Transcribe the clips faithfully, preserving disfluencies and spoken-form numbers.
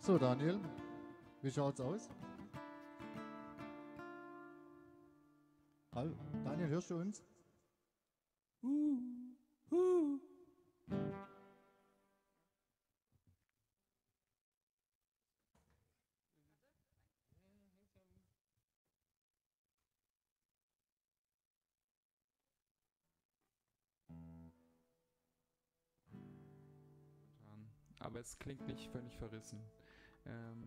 So, Daniel, wie schaut's aus? Hallo, Daniel, hörst du uns? Uh, uh. Aber es klingt nicht völlig verrissen. Ähm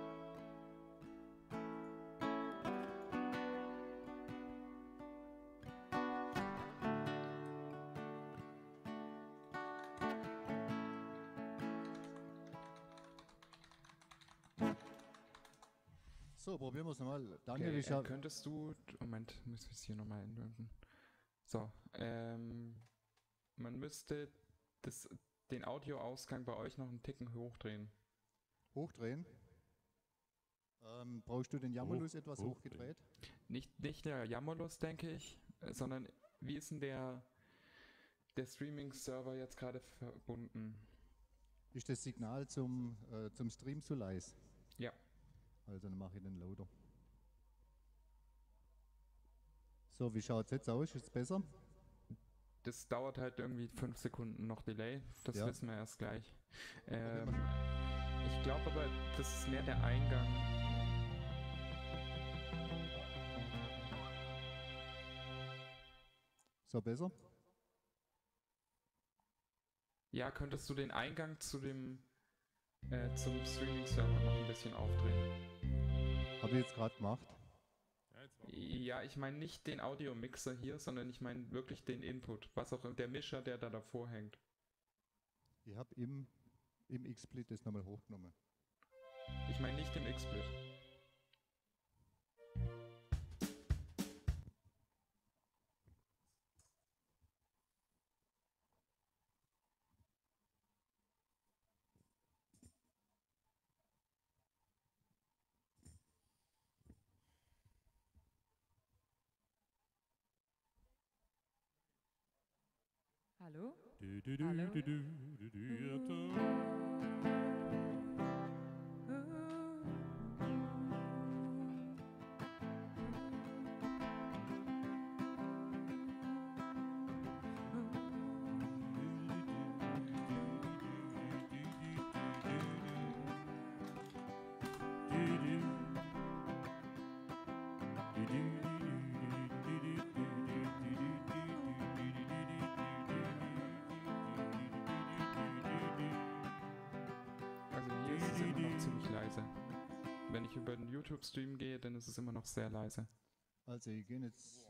So, probieren wir es nochmal. Daniel, okay, wie schaut... äh, könntest du... Moment, müssen wir es hier nochmal ändern. So, ähm... man müsste das, den Audioausgang bei euch noch einen Ticken hochdrehen. Hochdrehen? Ähm, brauchst du den Jammerlus Hoch, etwas hochdrehen. hochgedreht? Nicht, nicht der Jammerlos, denke ich, äh, sondern wie ist denn der, der Streaming-Server jetzt gerade verbunden? Ist das Signal zum, äh, zum Stream zu leise? Ja. Also dann mache ich den Loader. So, wie schaut es jetzt aus? Ist es besser? Das dauert halt irgendwie fünf Sekunden noch Delay. Das Ja. wissen wir erst gleich. Ähm, ich glaube aber, das ist mehr der Eingang. So, besser? Ja, könntest du den Eingang zu dem äh, zum Streaming-Server noch ein bisschen aufdrehen? Habe ich jetzt gerade gemacht. Ja, ich meine nicht den Audio-Mixer hier, sondern ich meine wirklich den Input. Was auch der Mischer, der da davor hängt. Ich habe im, im X-Split das nochmal hochgenommen. Ich meine nicht im X-Split. Hallo? Du, du, du, Hallo? du, du, du, du, ja, da. Also hier ist es immer noch ziemlich leise. Wenn ich über den YouTube-Stream gehe, dann ist es immer noch sehr leise. Also, ich gehe jetzt...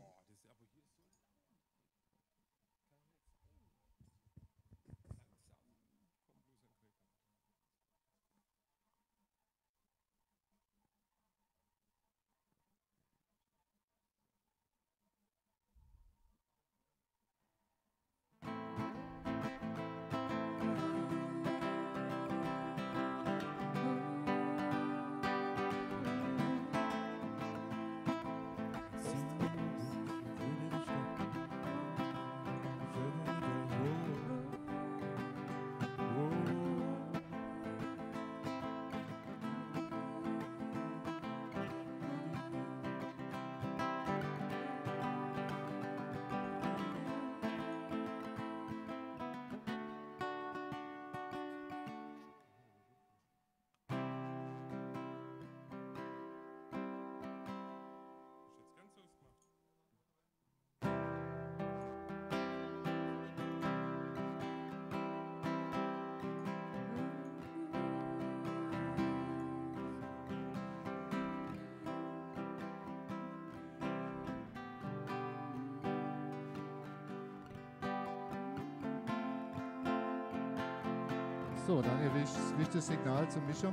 So, Daniel, wie ist, wie ist das Signal zum Mischer?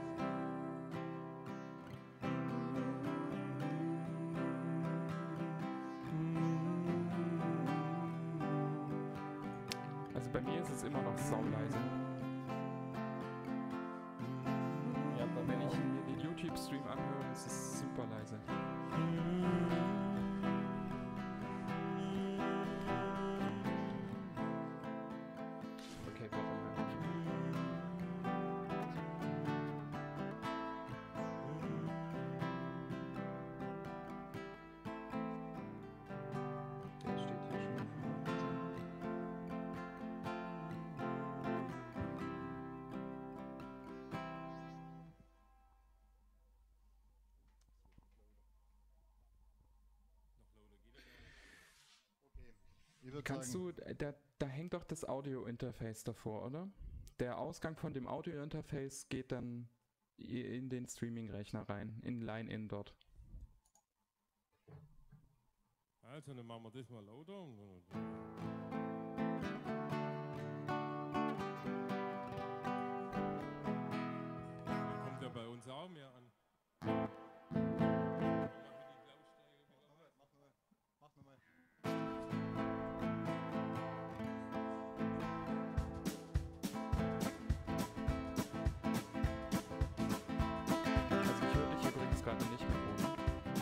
Also bei mir ist es immer noch sauleise. Ja, aber wenn ich mir den YouTube-Stream anhöre, ist es super leise. Okay, warte mal. würd Kannst sagen, du, da, da hängt doch das Audio-Interface davor, oder? Der Ausgang von dem Audio-Interface geht dann i- in den Streaming-Rechner rein, in Line-In dort. Also, dann machen wir das mal lauter. Dann kommt ja bei uns auch mehr an. mach nur mal. Also ich höre dich übrigens gerade nicht mehr, Bruno.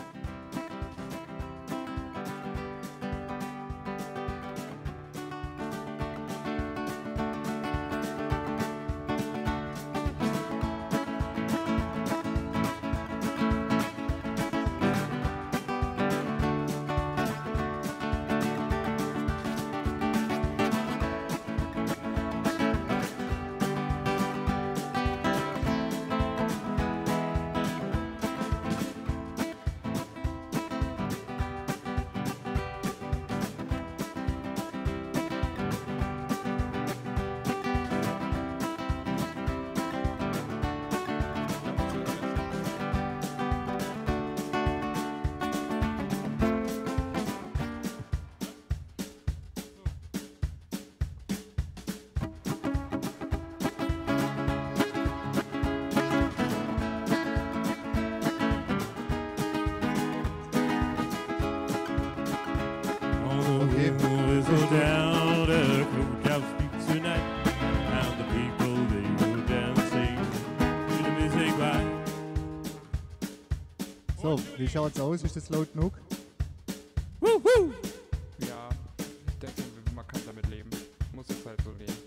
Okay. So down the courthouse streets tonight, and the people they were dancing to the music right. So, wie schaut's aus? Ist das laut genug? Ja, ich denke, man kann damit leben. Muss es halt so leben.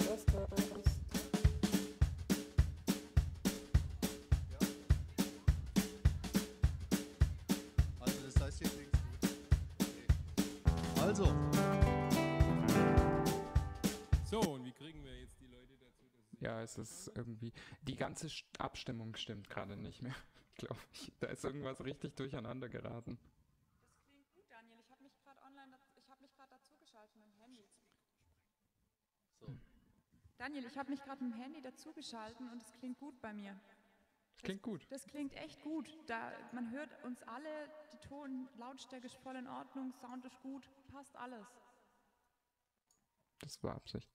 Also das heißt hier links gut. Okay. Also, So, und wie kriegen wir jetzt die Leute dazu, dass sie Ja, es ist irgendwie. Die ganze St- Abstimmung stimmt gerade nicht mehr, glaube ich. Da ist irgendwas richtig durcheinander geraten. Das klingt gut, Daniel. Ich habe mich gerade online, daz- ich habe mich gerade dazugeschaltet mit dem Handy. So. Daniel, ich habe mich gerade mit dem Handy dazugeschaltet und es klingt gut bei mir. Klingt gut. Das klingt echt gut. Da, man hört uns alle, die Ton, Lautstärke ist voll in Ordnung, Sound ist gut, passt alles. Das war Absicht.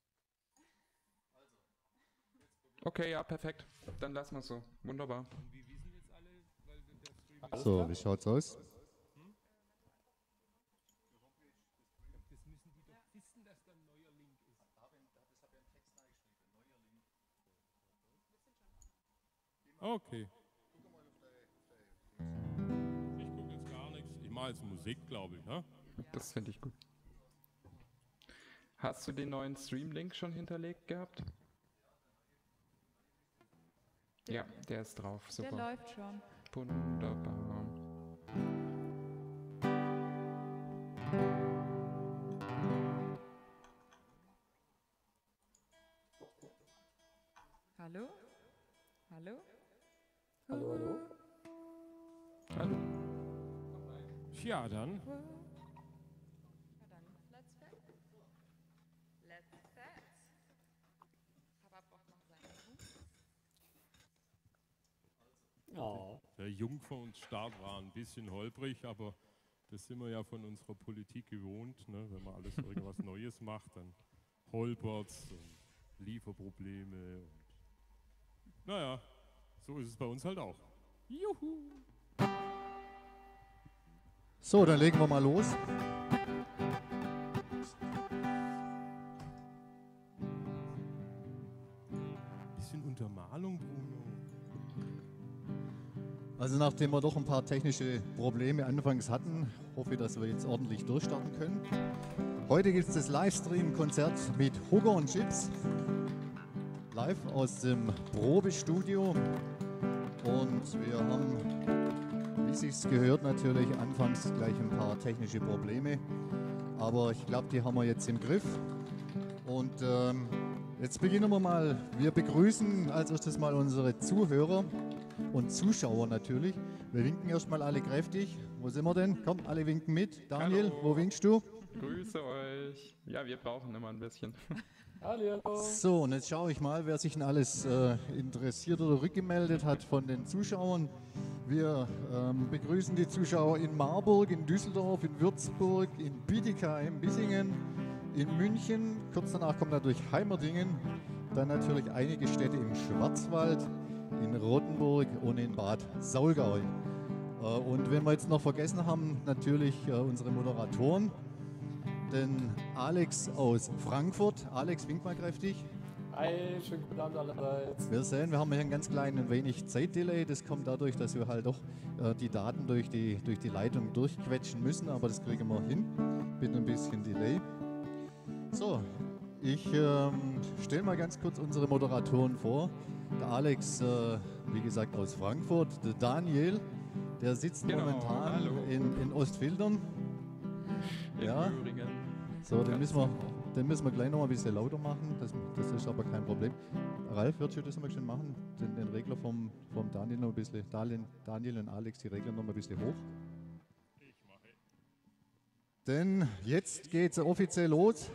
Okay, ja, perfekt. Dann lassen wir es so. Wunderbar. Und wie wissen jetzt alle, weil der Stream So, wie schaut's aus? das müssen die doch wissen, dass da ein neuer Link ist. Okay. Ich gucke jetzt gar nichts. Ich mache jetzt Musik, glaube ich. Ha? Das finde ich gut. Hast du den neuen Stream-Link schon hinterlegt gehabt? Ja, der ist drauf. Der Super. läuft schon. Wunderbar. Hallo? Hallo? Hallo, hallo. Hallo. Ja, dann. Na dann, let's set. Let's set. Papa braucht noch seinen Hut. Oh. Der Jungfernstart war ein bisschen holprig, aber das sind wir ja von unserer Politik gewohnt. Ne? Wenn man alles irgendwas Neues macht, dann holpert's und Lieferprobleme. Und naja, so ist es bei uns halt auch. Juhu! So, dann legen wir mal los. Bisschen Untermalung, Bruno. Also nachdem wir doch ein paar technische Probleme anfangs hatten, hoffe ich, dass wir jetzt ordentlich durchstarten können. Heute gibt es das Livestream-Konzert mit Hugger und Chips. Live aus dem Probestudio. Und wir haben, wie sich's gehört, natürlich anfangs gleich ein paar technische Probleme. Aber ich glaube, die haben wir jetzt im Griff. Und ähm, jetzt beginnen wir mal. Wir begrüßen als erstes mal unsere Zuhörer und Zuschauer natürlich Wir winken erstmal alle kräftig. Wo sind wir denn? Komm, alle winken mit. Daniel, Hallo. wo winkst du? Grüße euch. Ja, wir brauchen immer ein bisschen. Hallo. So, und jetzt schaue ich mal, wer sich denn alles äh, interessiert oder rückgemeldet hat von den Zuschauern. Wir ähm, begrüßen die Zuschauer in Marburg, in Düsseldorf, in Würzburg, in Bietigheim, Bissingen, in München. Kurz danach kommt natürlich Heimerdingen. Dann natürlich einige Städte im Schwarzwald, in Rottenburg und in Bad Saulgau. Äh, und wenn wir jetzt noch vergessen haben, natürlich äh, unsere Moderatoren. Den Alex aus Frankfurt. Alex, wink mal kräftig. Hi, schönen guten Abend allerseits. Wir sehen, wir haben hier ein ganz kleines wenig Zeitdelay. Das kommt dadurch, dass wir halt doch äh, die Daten durch die, durch die Leitung durchquetschen müssen, aber das kriegen wir hin mit ein bisschen Delay. So, ich ähm, stelle mal ganz kurz unsere Moderatoren vor. Der Alex, äh, wie gesagt, aus Frankfurt. Der Daniel, der sitzt Genau, momentan hallo. in, in Ostfildern. Ja. Im Übrigen. So, den müssen, wir, den müssen wir gleich noch mal ein bisschen lauter machen. Das, das ist aber kein Problem. Ralf, würdest du das mal schön machen? Den, den Regler vom, vom Daniel noch ein bisschen, Daniel, Daniel und Alex, die Regler noch mal ein bisschen hoch. Ich mache. Denn jetzt geht es offiziell los.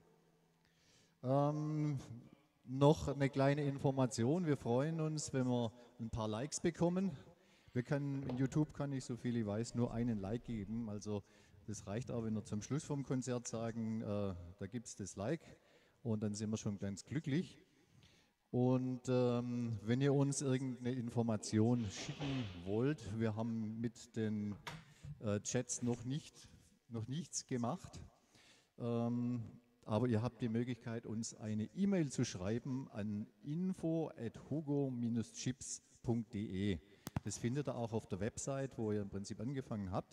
Ähm, noch eine kleine Information. Wir freuen uns, wenn wir ein paar Likes bekommen. Wir können, in YouTube kann ich, so viel ich weiß, nur einen Like geben. Also das reicht auch, wenn wir zum Schluss vom Konzert sagen, äh, da gibt es das Like und dann sind wir schon ganz glücklich. Und ähm, wenn ihr uns irgendeine Information schicken wollt, wir haben mit den äh, Chats noch, nicht, noch nichts gemacht, ähm, aber ihr habt die Möglichkeit, uns eine E-Mail zu schreiben an info at hugo Bindestrich chips punkt de. Das findet ihr auch auf der Website, wo ihr im Prinzip angefangen habt.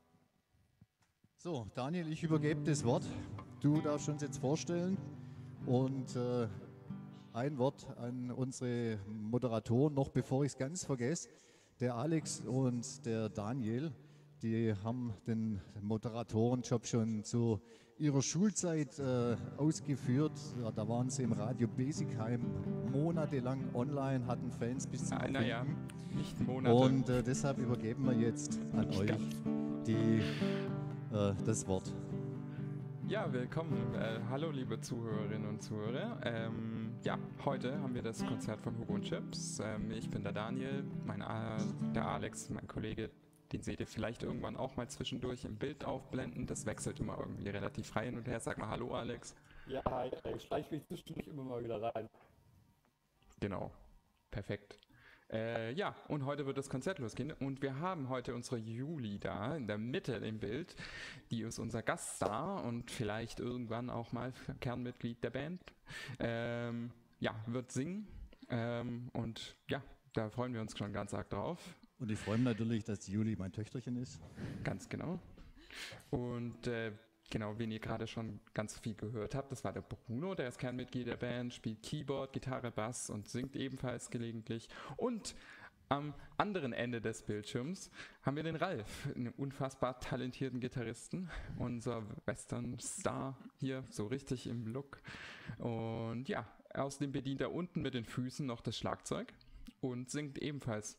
So, Daniel, ich übergebe das Wort. Du darfst uns jetzt vorstellen und äh, ein Wort an unsere Moderatoren, noch bevor ich es ganz vergesse. Der Alex und der Daniel, die haben den Moderatorenjob schon zu ihrer Schulzeit äh, ausgeführt. Ja, da waren sie im Radio Besigheim monatelang online, hatten Fans bis zum Ah, naja, Abwinken. nicht Monate. Und äh, deshalb übergeben wir jetzt an Nicht euch ganz. die, äh, das Wort. Ja, willkommen. Äh, hallo, liebe Zuhörerinnen und Zuhörer. Ähm, ja, heute haben wir das Konzert von Hugo und Chips. Ähm, ich bin der Daniel, mein, äh, der Alex, mein Kollege. Den seht ihr vielleicht irgendwann auch mal zwischendurch im Bild aufblenden. Das wechselt immer irgendwie relativ frei hin und her. Sag mal Hallo, Alex. Ja, hi, ich schleiche mich zwischendurch immer mal wieder rein. Genau, perfekt. Äh, ja, und heute wird das Konzert losgehen und wir haben heute unsere Juli da, in der Mitte im Bild. Die ist unser Gaststar und vielleicht irgendwann auch mal Kernmitglied der Band. Ähm, ja, wird singen ähm, und ja, da freuen wir uns schon ganz arg drauf. Und ich freue mich natürlich, dass Juli mein Töchterchen ist. Ganz genau. Und äh, genau, wen ihr gerade schon ganz viel gehört habt, das war der Bruno, der ist Kernmitglied der Band, spielt Keyboard, Gitarre, Bass und singt ebenfalls gelegentlich. Und am anderen Ende des Bildschirms haben wir den Ralf, einen unfassbar talentierten Gitarristen, unser Western-Star hier, so richtig im Look. Und ja, außerdem bedient er unten mit den Füßen noch das Schlagzeug und singt ebenfalls.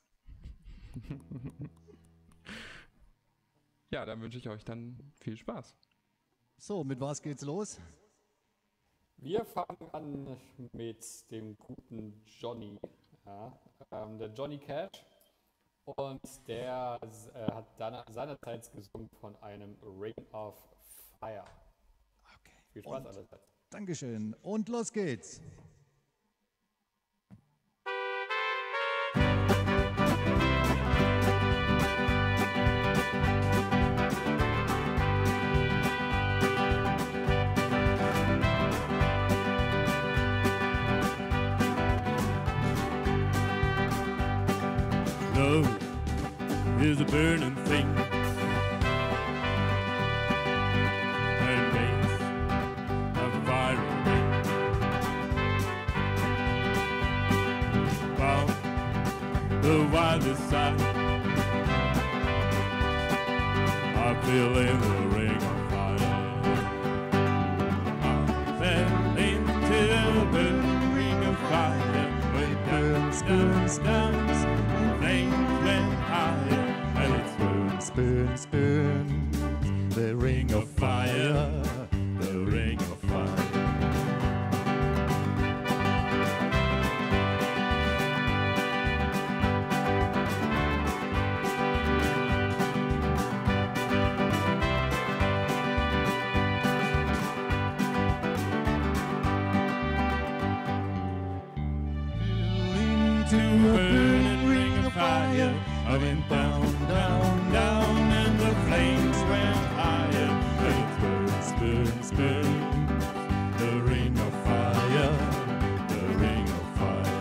Ja, dann wünsche ich euch dann viel Spaß. So, mit was geht's los? Wir fangen an mit dem guten Johnny. Ja, ähm, der Johnny Cash. Und der äh, hat dann seinerzeit gesungen von einem Ring of Fire. Okay. Viel Spaß Und, allerseits. Dankeschön. Und los geht's. Love is a burning thing and makes a fire ring. Found the wildest side, I feel in the ring of fire. I fell into the ring of fire when burns, burns, burns. Flames went higher. burns, burns, the ring of fire, the ring of fire. To a burning ring of fire, I went down, down, down, and the flames went higher. And it burns, burns, burns, the ring of fire, the ring of fire.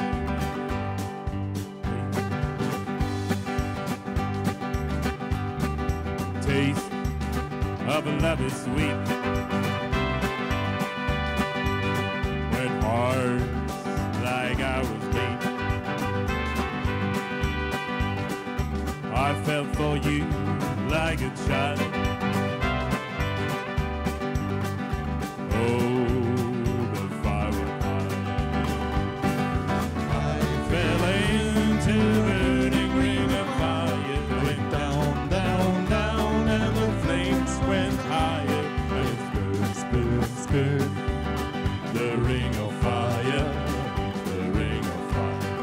Taste of love is sweet, went hard like I was beat. I fell for you like a child. Oh, the fire was high. I fell into a burning ring of fire. Went down, down, down, and the flames went higher. And it burns, burns, burns, the ring of fire, the ring of fire.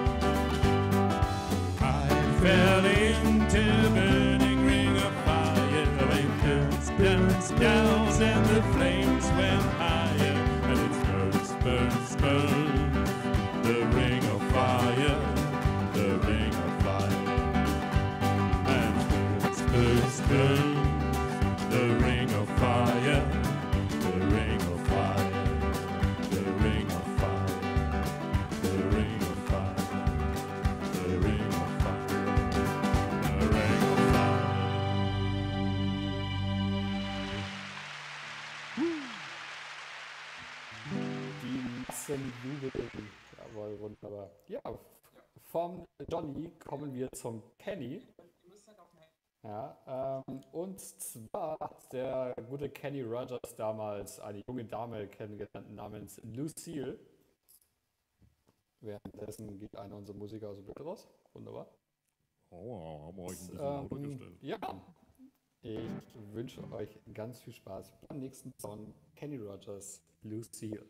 I fell into a burning ring of fire, and burns, burns, burns, and the flames went higher, and it burns, burns, burns, the ring of fire, the ring of fire, and burns, burns, burns, the ring of fire, the ring of fire, the ring of fire, the ring of fire, the ring of fire. Die Massen jubeln. Jawohl, wunderbar. Ja, vom Johnny kommen wir zum Kenny. Ja, ähm, und zwar hat der gute Kenny Rogers damals eine junge Dame kennengelernt namens Lucille. Währenddessen geht einer unserer Musiker aus dem Bild raus. Wunderbar. Oh, haben wir euch ein bisschen lauter Ähm, gestellt. ja, ich wünsche euch ganz viel Spaß beim nächsten Song. Kenny Rogers, Lucille.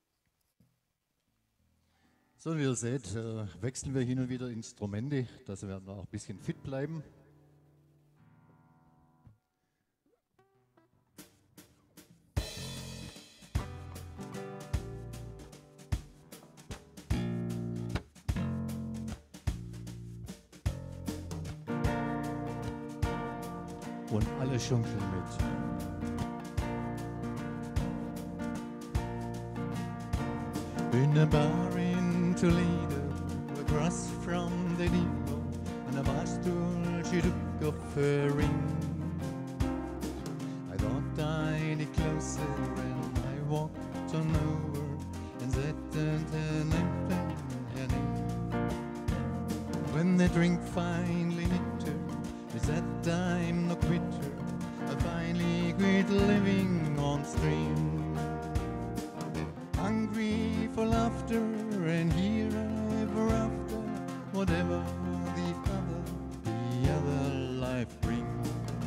So, wie ihr seht, äh, wechseln wir hin und wieder Instrumente, dass wir auch ein bisschen fit bleiben. Und alle schunkeln mit. In a bar in Toledo, across from the depot, on a bar stool she took off her ring. I thought I'd get closer and I walked on over and said that her name, her name. When the drink finally hit her, she said I'm no quitter, I finally quit living on stream. Hungry for laughter and here ever after, whatever the other, the other life brings.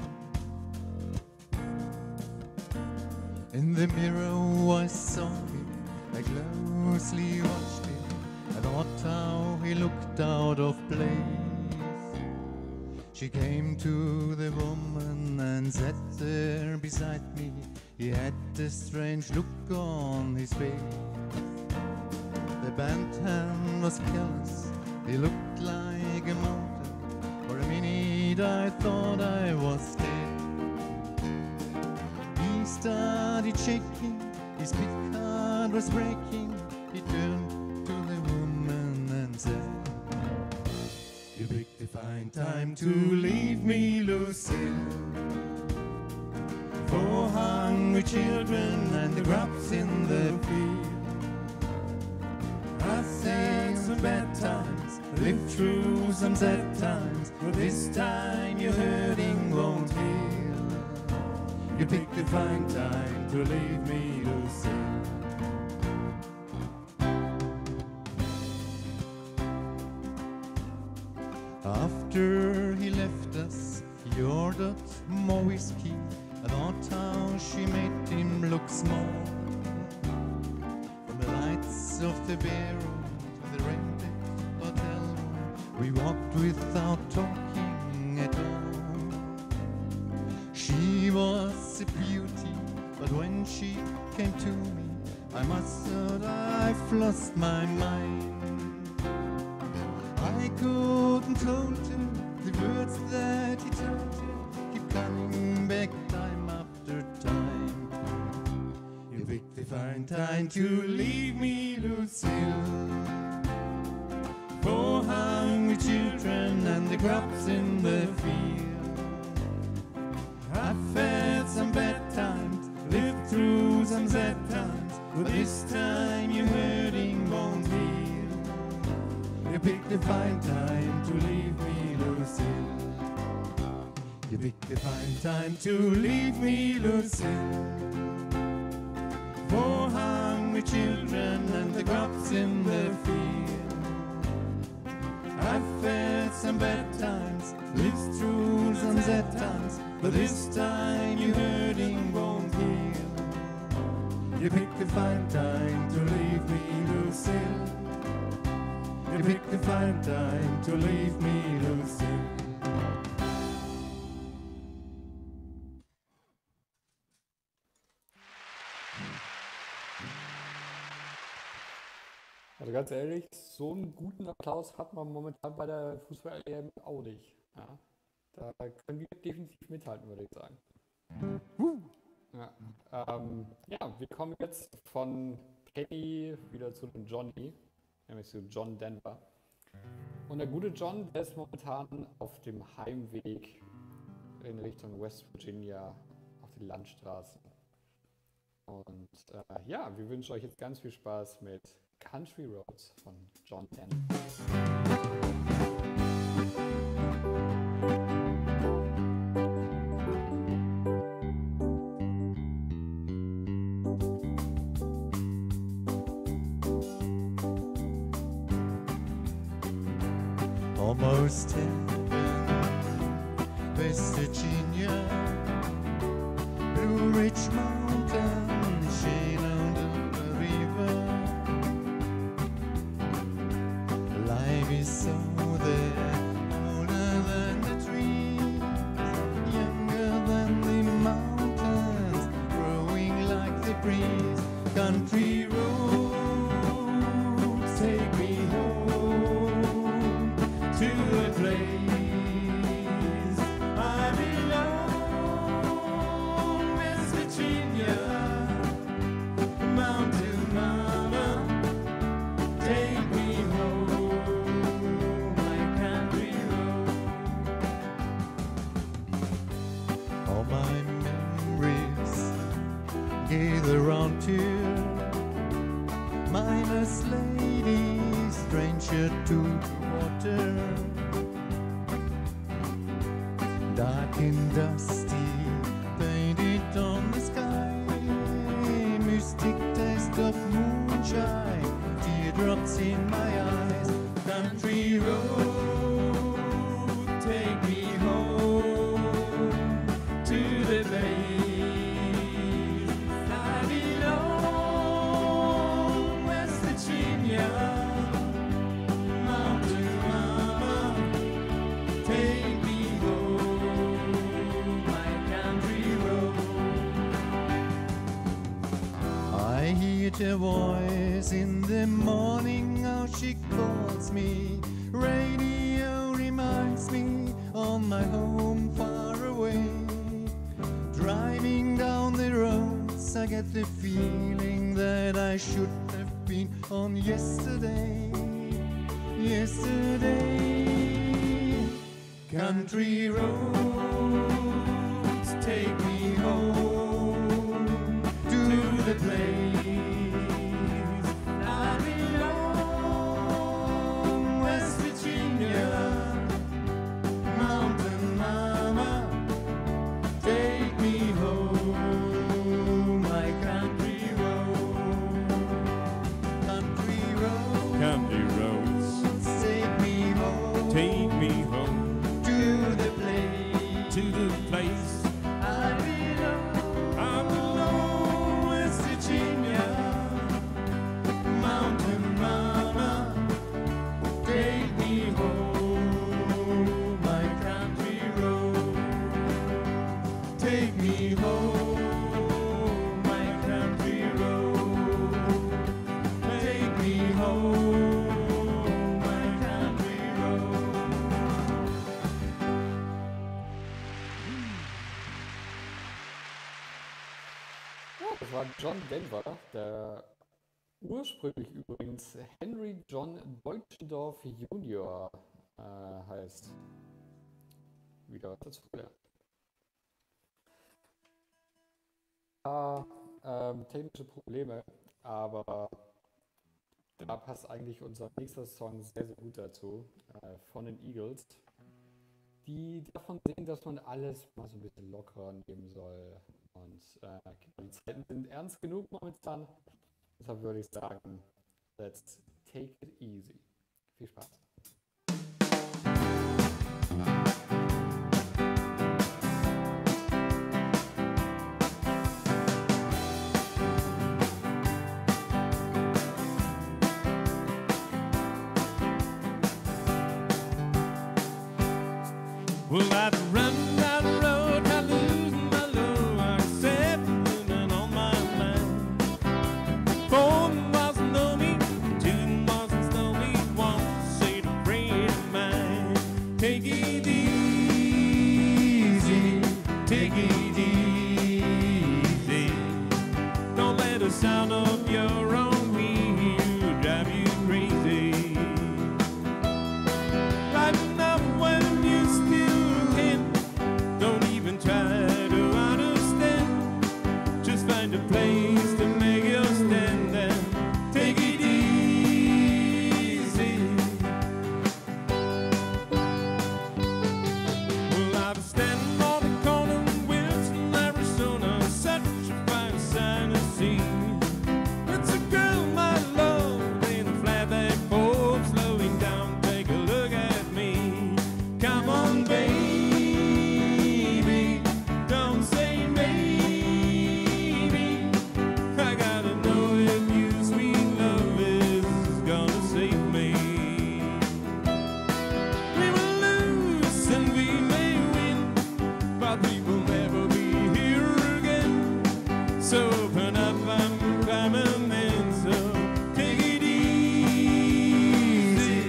In the mirror I saw him, I closely watched him, I thought how he looked out of place. She came to the woman and sat there beside me. He had a strange look on his face. The band hand was callous, he looked like a mountain. For a minute I thought I was dead. He started shaking, his big heart was breaking. He turned to the woman and said, "You picked a fine time to leave me, Lucille. For hungry children and the crops in the field. I've seen some bad times, lived through some sad times, but this time your hurting won't heal. You picked a fine time to leave me, Lucille." After he left us, he ordered more whiskey. I thought how she made him look small. From the lights of the beer room to the rented hotel room, we walked without talking at all. She was a beauty, but when she came to me, I must have I've lost my mind. I couldn't hold her, the words that he told her keep coming back time after time. You picked the fine time to leave me, Lucille. Four hungry children and the crops in the field. I've had some bad times, lived through some sad times, but this time your hurting won't heal. You picked the fine time to leave me, Lucille. You picked the fine time to leave me, Lucille. Four hungry children and the crops in the field. I've had some bad times, lived through some sad times, but this time your hurting won't heal. You picked the fine time to leave me, Lucille. You picked the fine time to leave me, Lucille. Also ganz ehrlich, so einen guten Applaus hat man momentan bei der Fußball-E M auch nicht. Ja. Da können wir definitiv mithalten, würde ich sagen. Ja, ähm, ja, wir kommen jetzt von Penny wieder zu dem Johnny, nämlich zu John Denver. Und der gute John, der ist momentan auf dem Heimweg in Richtung West Virginia auf die Landstraße. Und äh, ja, wir wünschen euch jetzt ganz viel Spaß mit Country Roads von John Denver. Almost heaven, West Virginia, Blue Ridge Mountain, shade under the river. Life is so there, older than the trees, younger than the mountains, growing like the breeze. Country roads take me home to a place I belong, West Virginia, Mountain Mama, take me home, my country road. All my memories gather round here, minus lady, stranger to water, dark and dusty, painted on the sky, mystic taste of moonshine, teardrops in my eyes. Country road, take me home to the place I belong, West Virginia. Her voice in the morning, how she calls me. Radio reminds me of my home far away. Driving down the roads, I get the feeling that I should have been on yesterday. Yesterday, country roads take me home to the place I belong, West Virginia, Mountain Mama, take me home, my country road, country road, Country roads, take me home, take me home to the place, to the place Take me home, my country road. Take me home, my country road. Ja, das war John Denver, der ursprünglich übrigens Henry John Deutschendorf Junior äh, heißt. Wieder was dazu gelernt. Ah, ähm, technische Probleme, aber da passt eigentlich unser nächster Song sehr, sehr gut dazu, äh, von den Eagles, die davon sehen, dass man alles mal so ein bisschen lockerer nehmen soll. Und äh, die Zeiten sind ernst genug momentan. Deshalb würde ich sagen, let's take it easy. Viel Spaß. Well, I'd run down the road, I lose my love, I accept it on my mind. Four wasn't know me, two wasn't know me, one said a friend of mine. Take it easy, take it easy. Don't let the sound of your own wheel drive you crazy. Lighten up when you still can. Don't even try to understand. Just find a place to make your stand and take it easy. Well, I've been standing on the corner in Wilson, Arizona, such a fine sight to see. It's a girl, my love, in a flatback Ford, slowing down. Take a look at me. Come on, baby, don't say maybe. I gotta know if you sweet love is gonna save me. We will lose and we may win, but we will never be here again. So open up, I'm coming in, so take it easy.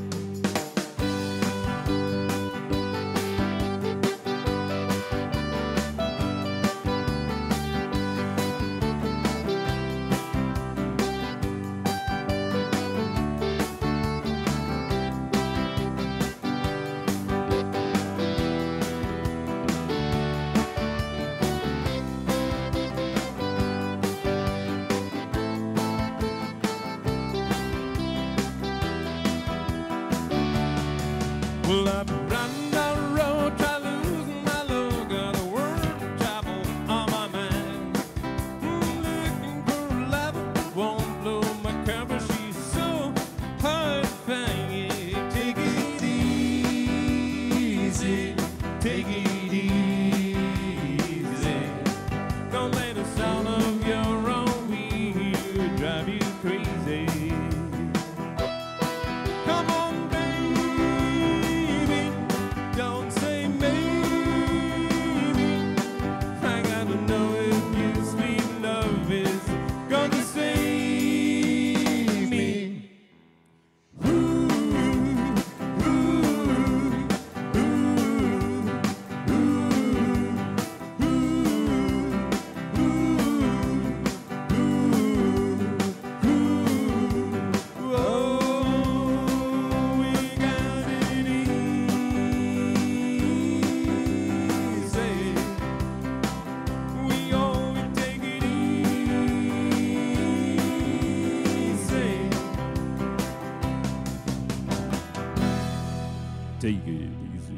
Well, I've been running down the road, try losing my love, got a world of trouble on my mind. Mm, looking for a lover that won't blow my cover, she's so hard to find. Yeah, take it easy, take it easy. Don't let the sound of your own wheel drive you crazy. Come on, baby, don't say maybe. I gotta know if your sweet love is gonna save me. Ooh, ooh, ooh, ooh, ooh, ooh, ooh. Oh, we got it easy. We only take it easy. Take it easy.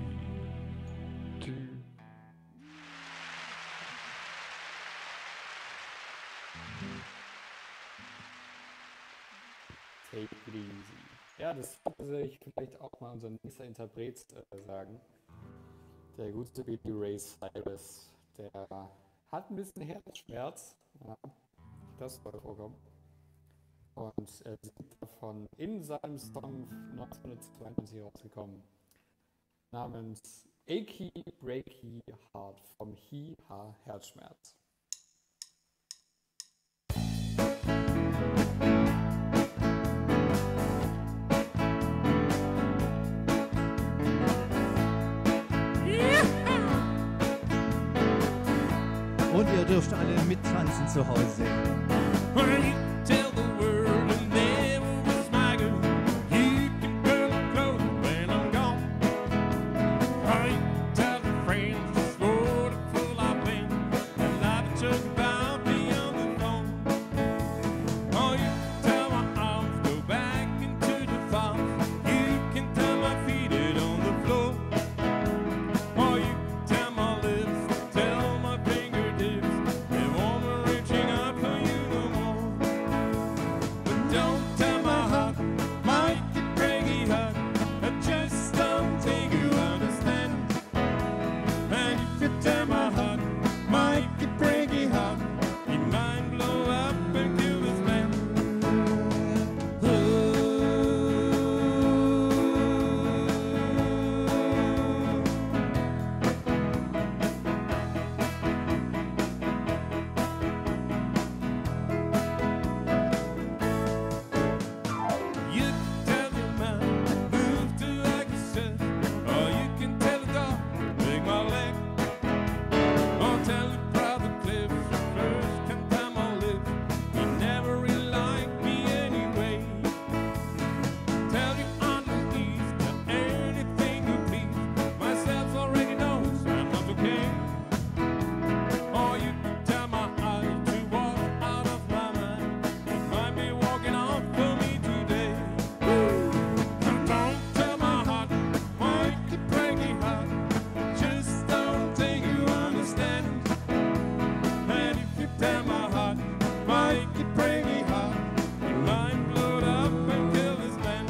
Take it easy. Ja, das sollte ich vielleicht auch mal unser nächster Interpret äh, sagen. Der gute Billy Ray Cyrus, der hat ein bisschen Herzschmerz. Ja, das soll vorkommen. Und er ist davon in seinem Song neunzehnhundertzweiundneunzig rausgekommen, namens Achy Breaky Heart vom Hi-Ha Herzschmerz. Und ihr dürft alle mittanzen zu Hause. When you tell the world and never was my girl, you can burn the clothes when I'm gone. Or you can tell the friends just swore to pull up in and life took about me on the phone. Or you can tell my arms go back into the fall. You can tell my feet it on the floor. Or you can tell my lips, tell my fingertips, they won't be reaching out for you no more. But don't tell my heart, my cranky heart, I just don't think you understand. And if you tell my heart, my cranky heart, your mind blow up and kill this man. You can tell your man, move to like you said, or you can tell the dog, take my leg, or tell the brother Cliff, first can tell my lips, he never really liked me anyway. Tell you on the east, tell anything you please, myself already knows I'm not okay. Or you can tell my eyes to walk out of my mind, it might be walking off for me today. And don't tell my heart, my cranky heart, just don't think you understand. And if you tell my heart, my cranky heart, your mind blowed up and kill this man.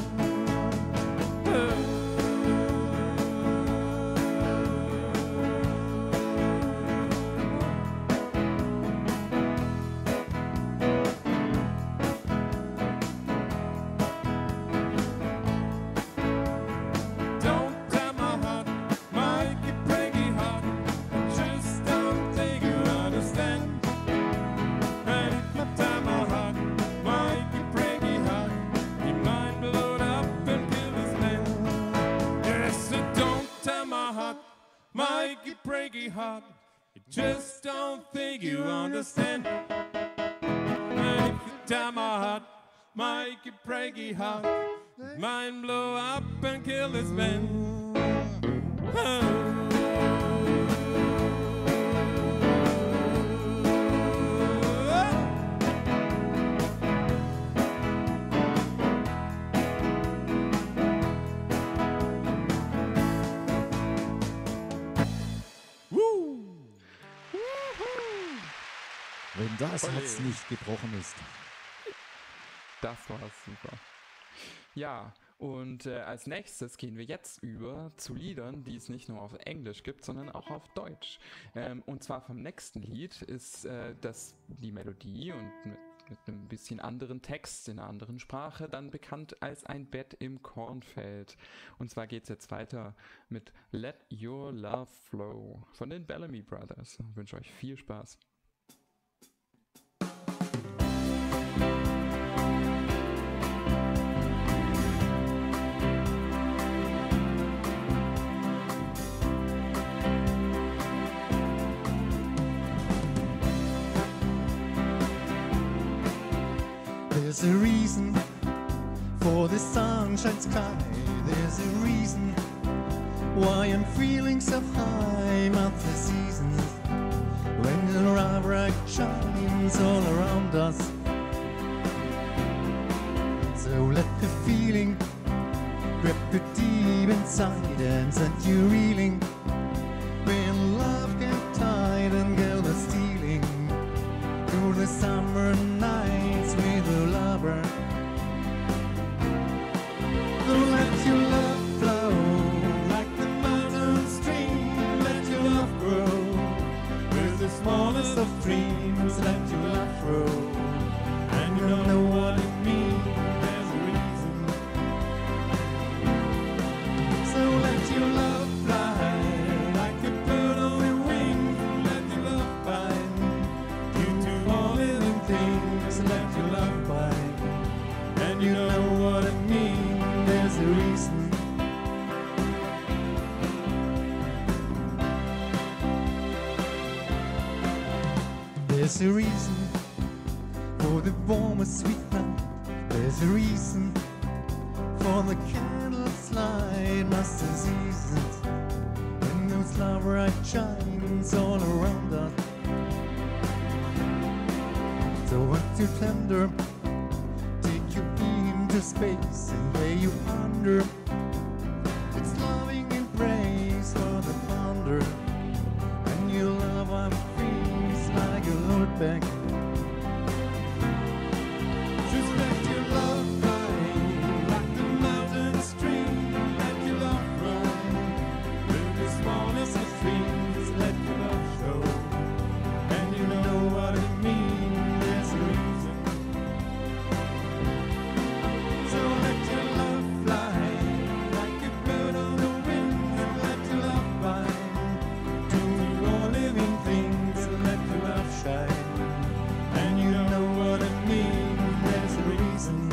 Don't tell my heart, my cranky heart, just don't think you understand. And if you tell my heart, my cranky heart, your mind blowed up and kill this man. Yes, so don't tell my heart, my cranky heart, just don't think you understand. And if you tell my heart, my cranky heart, mind blow up and kill this man. Wenn das Herz nicht gebrochen ist. Das war super. Ja, und äh, als nächstes gehen wir jetzt über zu Liedern, die es nicht nur auf Englisch gibt, sondern auch auf Deutsch. Ähm, und zwar vom nächsten Lied ist äh, das die Melodie und mit, mit einem bisschen anderen Text in einer anderen Sprache dann bekannt als Ein Bett im Kornfeld. Und zwar geht es jetzt weiter mit Let Your Love Flow von den Bellamy Brothers. Ich wünsche euch viel Spaß. There's a reason for the sunshine sky. There's a reason why I'm feeling so high. Months the seasons when the bright shines all around us. So let the feeling grip you deep inside and set you reeling. When love gets tight and go the stealing through the summer nights with a lover. So let your love flow like the mountain stream. Let your love grow with the smallest of dreams. Let your love grow, and you don't know what it means. There's a reason. So let your love fly There's a reason for the warmer sweet night. There's a reason for the candles light. Must have seasons and those love light shines all around us. So what you tender, take you into space and lay you under. It's loving embrace for the ponder, and you love our freeze like a load back. Just let your love ride like the mountain stream. Let your love run through the smallest of streams. Let your love show, and you know what it means. There's a reason. So let your love fly like a bird on the wind, and let your love bind to all living things, and let your love shine, and you know what it means. There's a reason.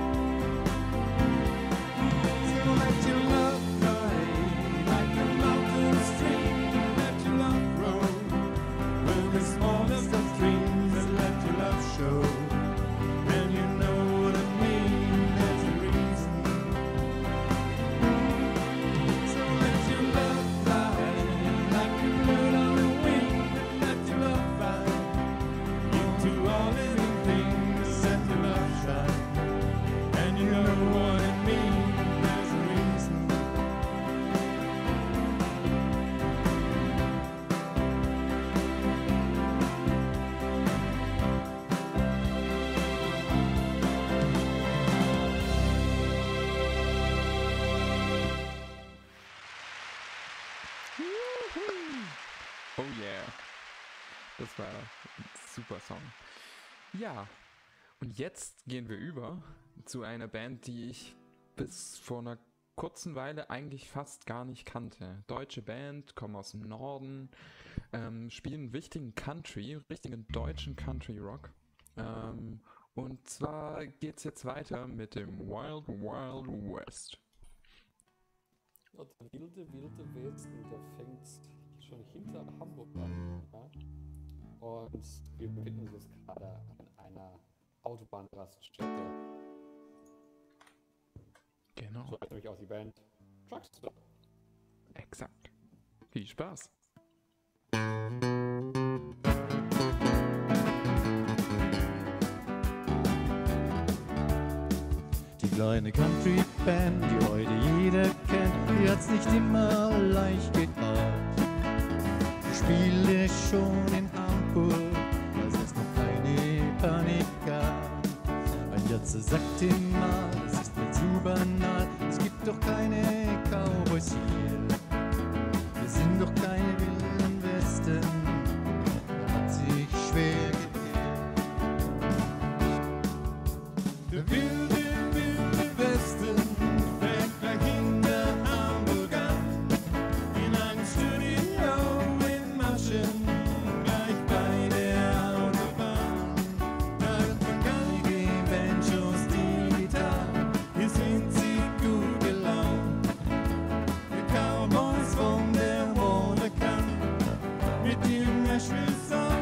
So let your love fly like a mountain stream. Let your love grow with the smallest of streams, and let your love show, and you know what it means. There's a reason. So let your love fly like a bird on the wing, and let your love find into all living things. Let your love shine, and you know what it means. There's a reason. Oh yeah. Das war ein super Song. Ja, und jetzt gehen wir über zu einer Band, die ich bis vor einer kurzen Weile eigentlich fast gar nicht kannte. Deutsche Band, kommen aus dem Norden, ähm, spielen wichtigen Country, richtigen deutschen Country Rock. Ähm, und zwar geht's jetzt weiter mit dem Wild Wild West. Und der wilde, wilde Westen, der fängt schon hinter Hamburg an. Ja? Und wir befinden uns jetzt gerade an einer Autobahnraststätte. Genau, So heißt nämlich auch die Band Truckstop. exakt. Viel Spaß. Die kleine Country-Band, die heute jeder kennt, die hat's nicht immer leicht gehabt. Ich spielte schon in Hamburg, als es noch keine Panik gab. Ein Jatze sagte mal, es ist mir zu banal, es gibt doch keine Cowboys hier. Wir sind doch keine wilden Westen, er hat sich schwer gewehrt. Der wilde, wilde Westen fängt gleich hinter Hamburg an, in einem Studio in Maschen, gleich bei der Autobahn. Da hört man Geige, Banjos, die Gitarren, hier sind sie gut gelaunt. Die Cowboys von der Waterkant mit ihrem Nashville-Sound.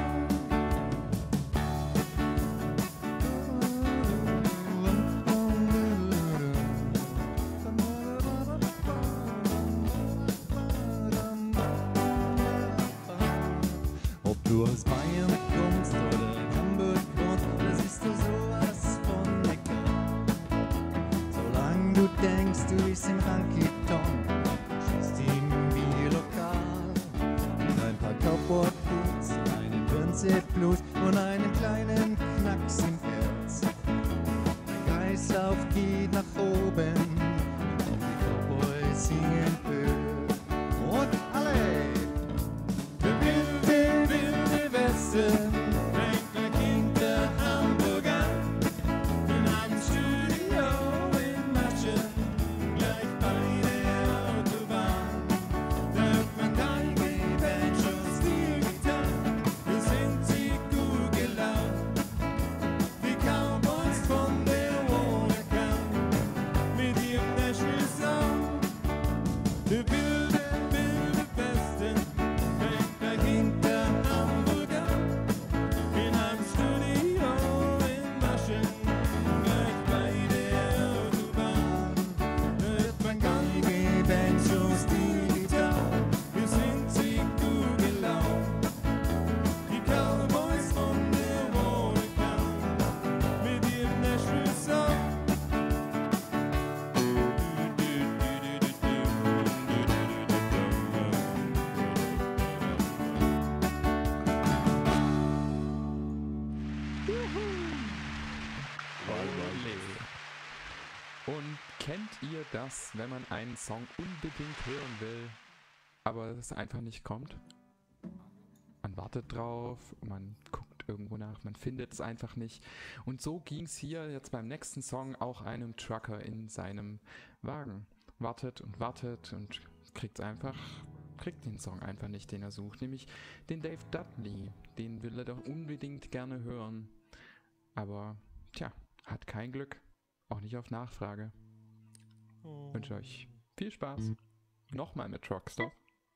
Ob du aus Bayern kommst oder in Hamburg wohnst, das ist doch sowas von egal. Solange du denkst, du bist im Honky-Tonk, schießt im Bierlokal. Mit ein paar Cowboy-Boots, einem Burnset-Blues und einem kleinen Knacks im Herz. Der Kreislauf geht nach oben und die Cowboys singen höher. Und alle! Der wilde, wilde Westen fängt gleich hinter Hamburg an, in einem Studio in Maschen, gleich bei der Autobahn. Da hört man Geige, Banjos, die Gitarren, hier sind sie gut gelaunt. Die Cowboys von der Waterkant mit ihrem Nashville-Sound. Der wilde, wilde Westen fängt gleich hinter Hamburg an, Und kennt ihr das, wenn man einen Song unbedingt hören will, aber es einfach nicht kommt? Man wartet drauf, man guckt irgendwo nach, man findet es einfach nicht. Und so ging es hier jetzt beim nächsten Song auch einem Trucker in seinem Wagen. Wartet und wartet und kriegt einfach, kriegt den Song einfach nicht, den er sucht. Nämlich den Dave Dudley. Den will er doch unbedingt gerne hören. Aber, tja, hat kein Glück. Auch nicht auf Nachfrage. Ich wünsche euch viel Spaß. Nochmal mit Rockstop.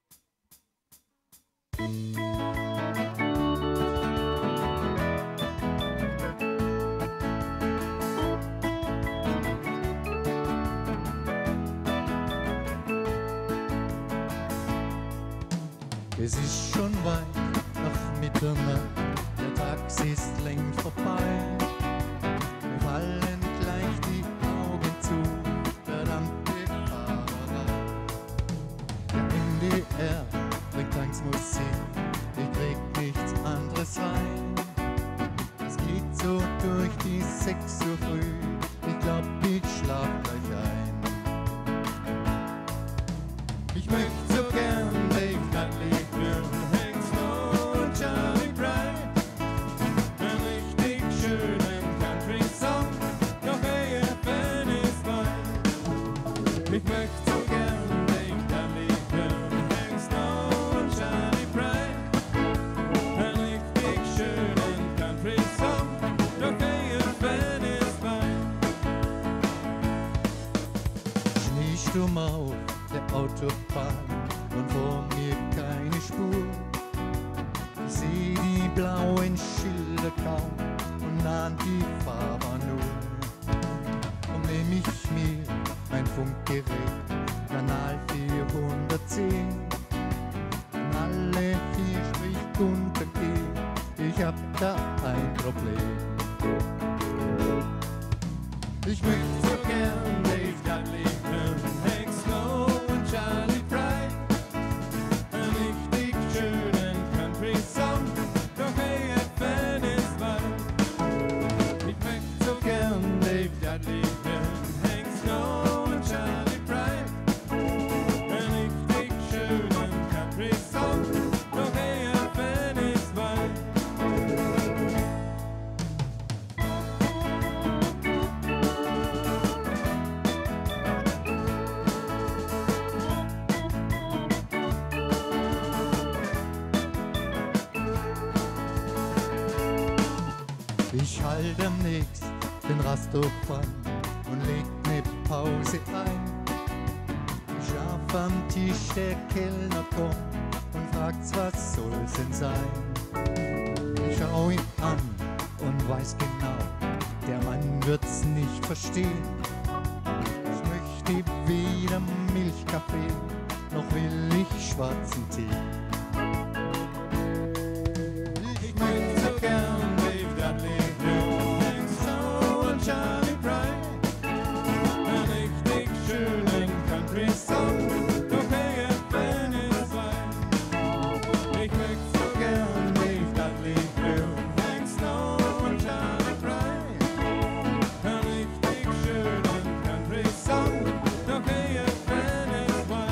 Es ist schon weit nach Mitternacht, der Tag ist längst vorbei. Wir fallen gleich die Augen zu, verdammte Fahrerei. Der M D R bringt Tanzmusik, ich krieg nichts anderes rein. Es geht so durch die sechs Uhr früh, ich glaub, ich schlaf gleich ein. Ich möchte so gern Dave Dudley hören, Hank Snow und Charlie Bright. Einen richtig schönen Country-Song, doch A F N ist weit. Ich möchte so gern Dave Dudley hören, Hank Snow und Charlie Bright. Einen richtig schönen Country-Song, doch A F N ist weit. Schneesturm auf der Autobahn und vor mir keine Spur. Ich seh die blauen Schilder kaum und ahn die Fahrbahn nur. Drum nehm ich mir mein Funkgerät, Kanal vierhundertzehn. Und alle hier spricht Gunter G, ich hab da ein Problem. Ich möchte so gern Dave Dudley hören, Hank Snow und Charlie Bright. Einen richtig schönen Country-Song, doch A F N ist weit. Ich möchte so gern Dave Dudley hören, Hank Snow und Charlie Bright. Einen richtig schönen Country-Song, doch A F N ist weit. Ich halte am nächsten den Rasthof an und leg ne Pause ein. Scharf am Tisch der Kellner kommt und fragt's, was soll's denn sein? Ich schau ihn an und weiß genau, der Mann wird's nicht verstehen. Ich möchte weder Milchkaffee, noch will ich schwarzen Tee. Ich möchte so gern Dave Dudley hören, Hank Snow und Charlie Bright. Einen richtig schönen Country-Song, doch A F N ist weit. Ich möchte so gern Dave Dudley hören, Hank Snow und Charlie Bright. Einen richtig schönen Country-Song, doch A F N ist weit.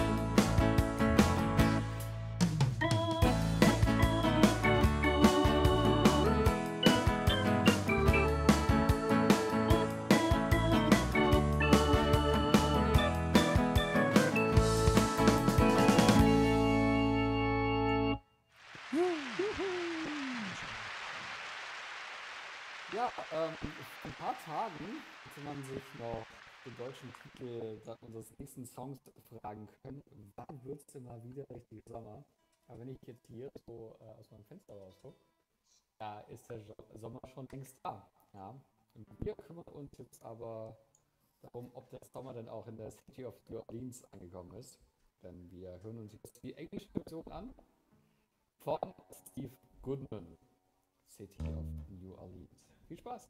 Ja, ähm, in ein paar Tagen hätte man sich noch den deutschen Titel unseres nächsten Songs fragen können, wann wird es denn mal wieder richtig Sommer? Aber wenn ich jetzt hier so äh, aus meinem Fenster rausgucke, da ist der Jo- Sommer schon längst da. Ja? Und wir kümmern uns jetzt aber darum, ob der Sommer denn auch in der City of New Orleans angekommen ist. Denn wir hören uns jetzt die englische Version an von Steve Goodman, City of New Orleans. Viel Spaß!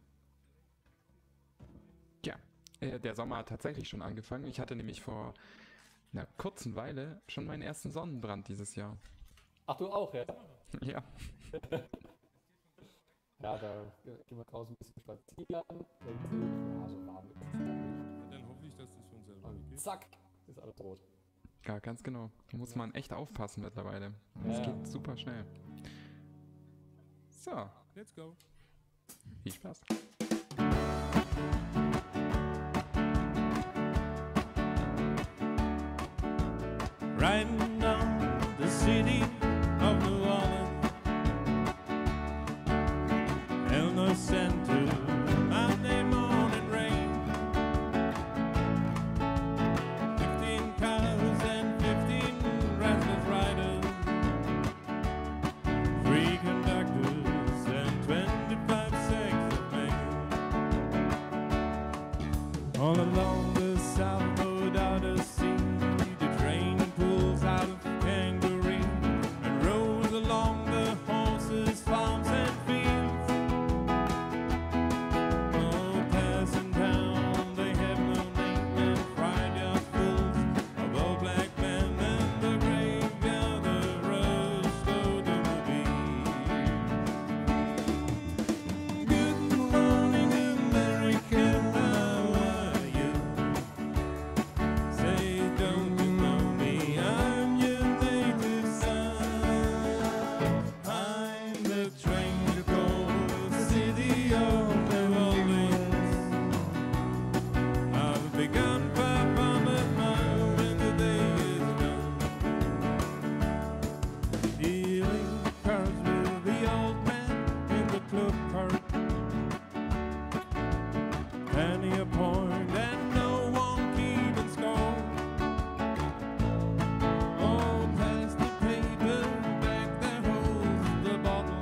Ja, äh, der Sommer hat tatsächlich schon angefangen. Ich hatte nämlich vor einer kurzen Weile schon meinen ersten Sonnenbrand dieses Jahr. Ach, du auch, ja? Ja, Ja, da gehen wir draußen ein bisschen spazieren. Ja, so warm ist es dann nicht. zack, ist alles rot. Ja, ganz genau. Da muss man echt aufpassen mittlerweile. Ja, Es ja. geht super schnell. So, Let's go. viel Spaß. Riding down the city of New Orleans, in the center, Monday morning rain. Fifteen cars and fifteen restless riders, three conductors and twenty-five sets of men. All along the south road out of sea, the train pulls out of Kangaroo and rolls along the horses, farms and fields. Oh, passing town, they have no name, and Friday fools of old black men and the graveyard of rushed automobiles. Good morning, America, how are you? Say, don't you know me? I'm your native son. I'm the train to go to the city of New Orleans. I've begun five hundred miles when the day is done. Dealing cards with the old man in the club cart. Penny a point and no one keeping score. Oh, pass the paper, back there holds the bottle.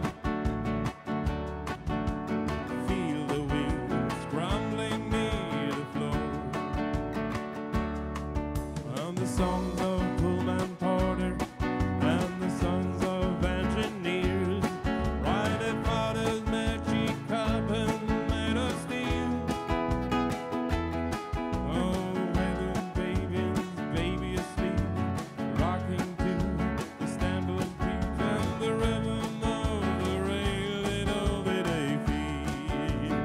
Feel the wheels crumbling near the floor. And the songs of Pullman Porter and the sons of engineers ride at father's magic cup and made of steel. Oh, wagon babies, baby asleep, rocking to the Stampede beat and the rhythm of the rail it over they feed.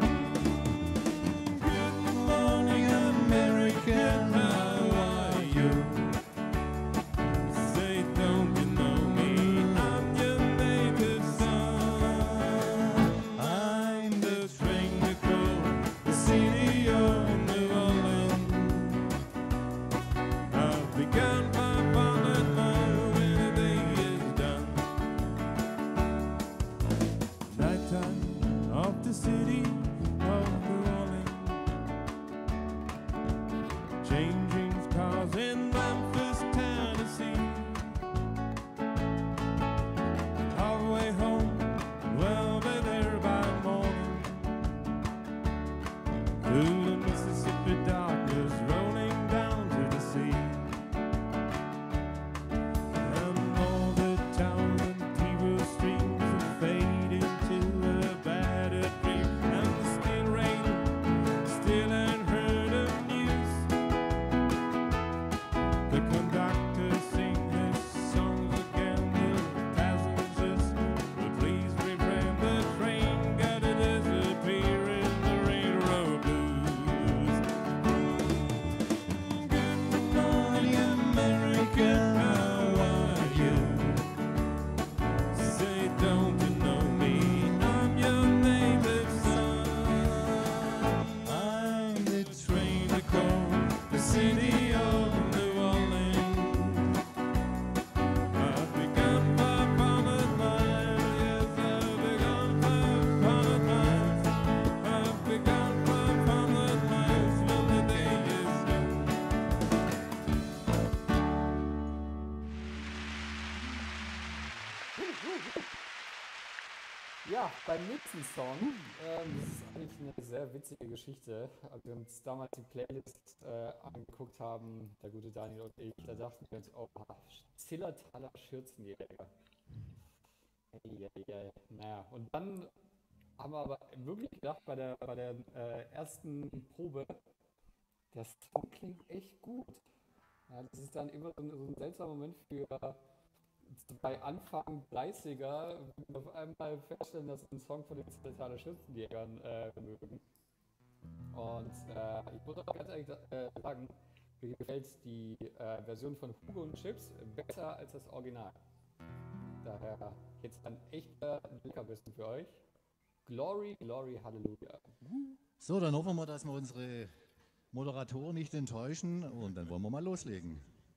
Good morning, America, how are you? Say, don't you know me? I'm your native son. I'm the train to go the city of New Orleans. I've begun five hundred miles when the day is done. Nighttime of the city of New Orleans, changing cars in Memphis, Tennessee. Halfway home, we'll be there by morning. Through the Mississippi darkness, rolling down to the sea. And all the towns and Tiber streams are fading to a battered dream. And the steel rail still ain't heard of news. The conductor sing his songs again. The passengers will please refrain. The train gotta disappear in the railroad blues. Good morning, America, how are you? Say, don't you know me? I'm your native son. I'm the train to call the city of New Orleans. I've begun five hundred miles, yes, I've begun five hundred miles. I've begun five hundred miles when the day is done. Ja, beim nächsten Song, ähm, das ist eigentlich eine sehr witzige Geschichte. Als wir uns damals die Playlist äh, angeguckt haben, der gute Daniel und ich, da dachten wir uns, oh, Zillertaler Schürzenjäger. Ei, ei, ei. Naja, und dann haben wir aber wirklich gedacht, bei der, bei der äh, ersten Probe, der Song klingt echt gut. Ja, das ist dann immer so ein, so ein seltsamer Moment für bei Anfang dreißiger, wenn wir auf einmal feststellen, dass wir einen Song von den Zillertaler Schürzenjägern äh, mögen. Und äh, ich muss auch ganz ehrlich äh, sagen, mir gefällt die äh, Version von Hugo und Chips besser als das Original. Daher jetzt ein echter Leckerbissen für euch. Glory, Glory, Halleluja. So, dann hoffen wir, dass wir unsere Moderatoren nicht enttäuschen und dann wollen wir mal loslegen.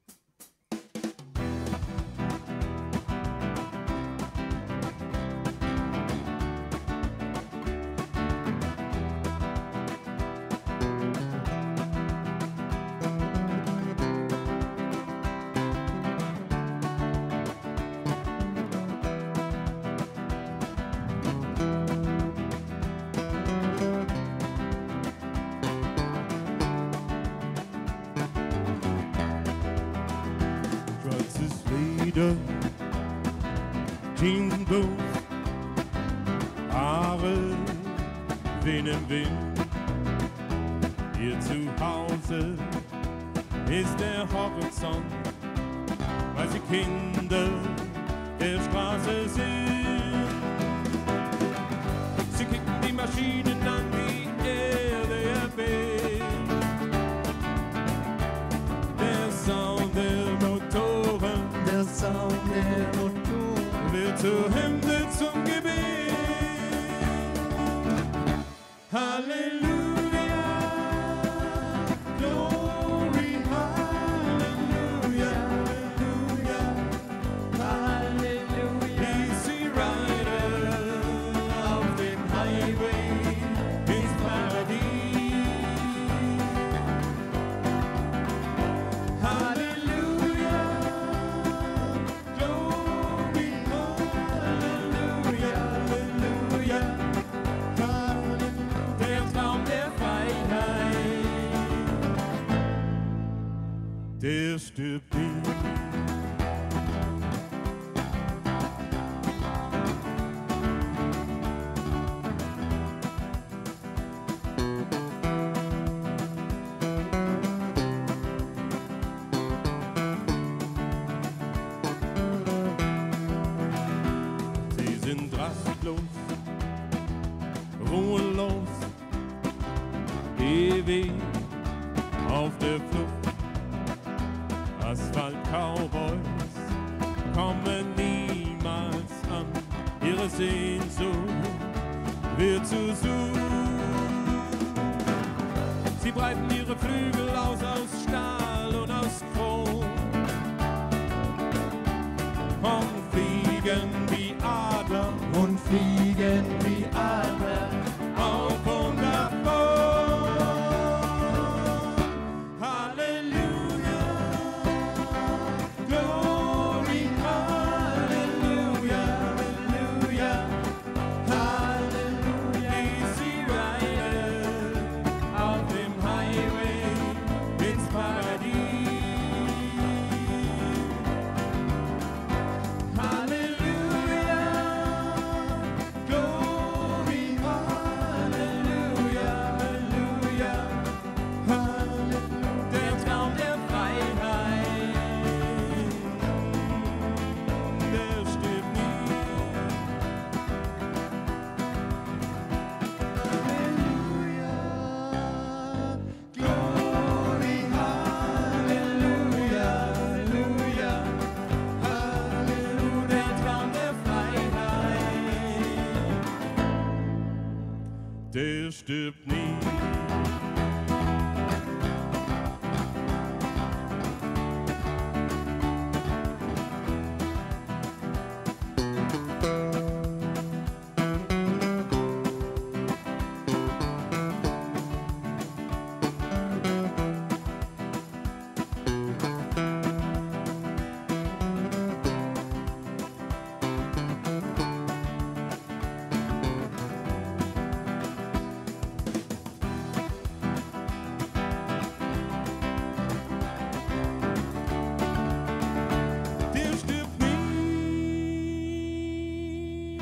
Jeans und Blues, Haare wehen im Wind. Hier zu Hause ist der Horizont, weil sie Kinder der Straße sind. Sie kicken die Maschinen an, die Erde erbebt. Der Sound der Motoren, Der Sound der Motoren wird zur Hymne zum Gebet. Halleluja, Glory, Halleluja, Halleluja, Halleluja. Easy Rider auf dem Highway ins Paradies. Halleluja, Glory, Halleluja, Halleluja. Der Traum der Freiheit, der stirbt nie. Sie sind rastlos, ruhelos, ewig auf der Flucht. Asphalt-Cowboys kommen niemals an, ihre Sehnsucht wird zu Such. Sie breiten ihre Flügel aus aus Stahl und aus Chrom und fliegen wie Adler und fliegen wie Adler. auf und davon. Halleluja, Glory, Halleluja, Halleluja, Halleluja. Easy Rider auf dem Highway ins Paradies. Halleluja, Glory, Halleluja, Halleluja, Halleluja. Der Traum der Freiheit, der stirbt nie. Glory, Halleluja, Halleluja, Halleluja. Der Traum der Freiheit, der stirbt nie. Der stirbt nie.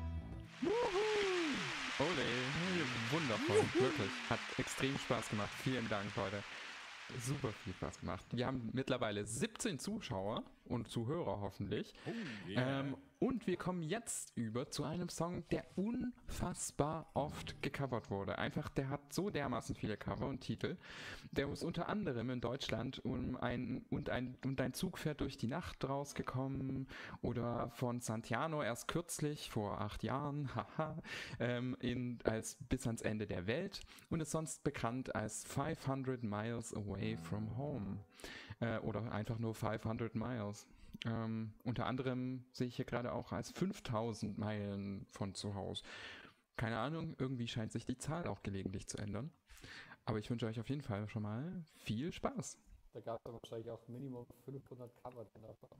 Ole, wundervoll, wirklich. Hat extrem Spaß gemacht. Vielen Dank, Leute. Super viel Spaß gemacht. Wir haben mittlerweile siebzehn Zuschauer und Zuhörer hoffentlich. Oh, yeah. Ähm, und wir kommen jetzt über zu einem Song, der unfassbar oft gecovert wurde. Einfach, der hat so dermaßen viele Cover und Titel. Der ist unter anderem in Deutschland um ein, und, ein, und ein Zug fährt durch die Nacht rausgekommen oder von Santiano erst kürzlich, vor acht Jahren, haha, ähm, in, als bis ans Ende der Welt und ist sonst bekannt als fünfhundert Miles Away from Home äh, oder einfach nur fünfhundert Miles. Ähm, unter anderem sehe ich hier gerade auch als fünftausend Meilen von zu Hause. Keine Ahnung, irgendwie scheint sich die Zahl auch gelegentlich zu ändern. Aber ich wünsche euch auf jeden Fall schon mal viel Spaß. Da gab es wahrscheinlich auch Minimum fünfhundert Cover davon.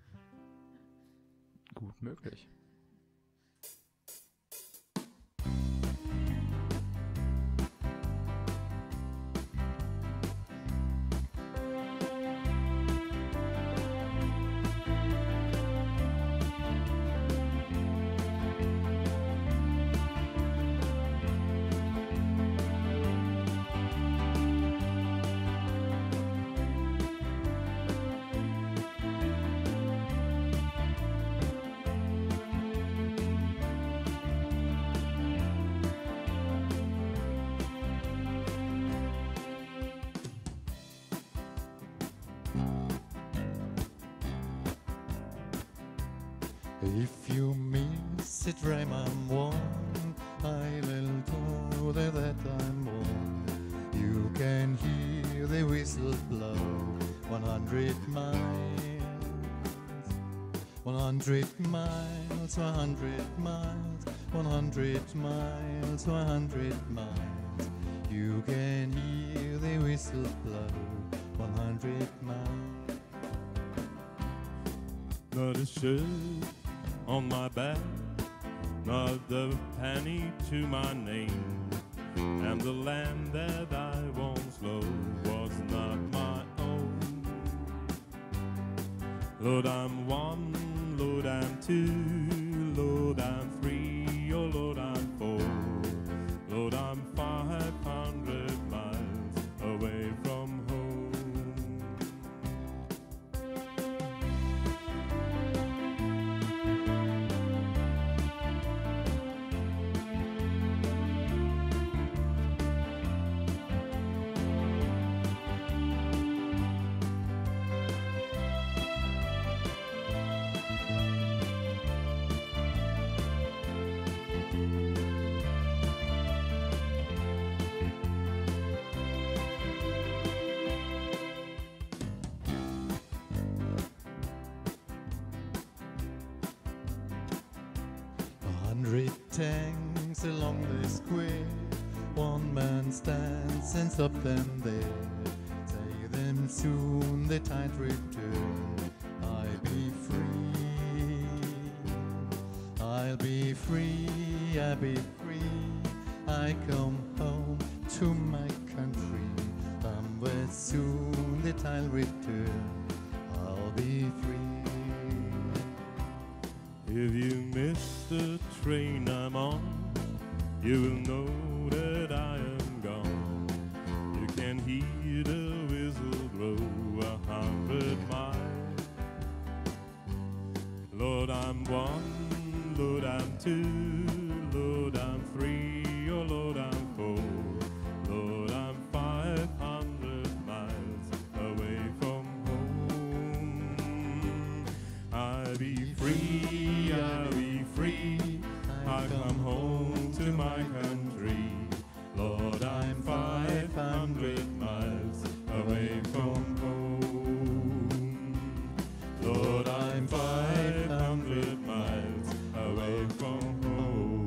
Gut möglich. If you miss it, dream I'm warm, I will tell you that I'm warm. You can hear the whistle blow, one hundred miles, one hundred miles, one hundred miles, one hundred miles, one hundred miles. You can hear the whistle blow, one hundred miles. Not a shirt on my back, not a penny to my name, and the land that I once loved was not my own. Lord, I'm one, Lord, I'm two, Lord, I'm three, oh Lord, I'm four, Lord, I'm five hundred miles away from home. A hundred tanks along the square, one man stands and stop them there. Say them soon the tide return. I'll be free, I'll be free, I'll be free. I come home to my country. Somewhere soon the tide return. I'll be free. If you miss the train I'm on, you will know that I am gone. You can hear the whistle blow a hundred miles. Lord, I'm one, Lord, I'm two, Lord, I'm three, oh Lord, I'm four, Lord, I'm five hundred miles away from home. I'll be free, I'll be free, I come home to my country. Lord, I'm five hundred miles away from home. Lord, I'm five hundred miles away from home.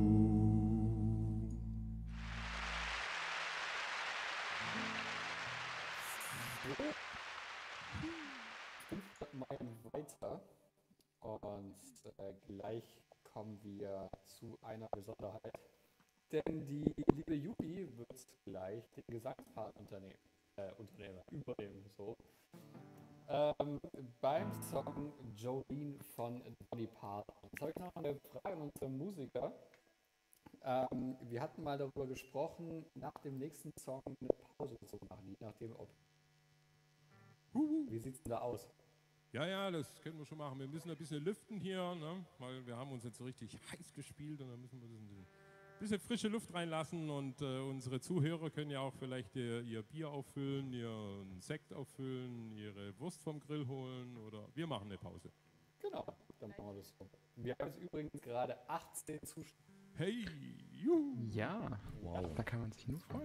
Meilen weiter und äh, gleich kommen wir zu einer Besonderheit, denn die liebe Jubi wird gleich den Gesangspart unternehmen, äh, unternehmen, übernehmen, so. Ähm, beim Song Jolene von Dolly Parton. Jetzt habe ich noch eine Frage an unseren Musiker. Ähm, wir hatten mal darüber gesprochen, nach dem nächsten Song eine Pause zu machen, je nachdem, ob. Wie sieht es denn da aus? Ja, ja, das können wir schon machen. Wir müssen ein bisschen lüften hier, ne? Weil wir haben uns jetzt so richtig heiß gespielt und dann müssen wir ein bisschen, bisschen frische Luft reinlassen und äh, unsere Zuhörer können ja auch vielleicht ihr, ihr Bier auffüllen, ihren Sekt auffüllen, ihre Wurst vom Grill holen oder wir machen eine Pause. Genau, dann machen wir das so. Wir haben jetzt übrigens gerade achtzehn Zuschauer. Hey, juhu. Ja, Wow. da kann man sich nur freuen.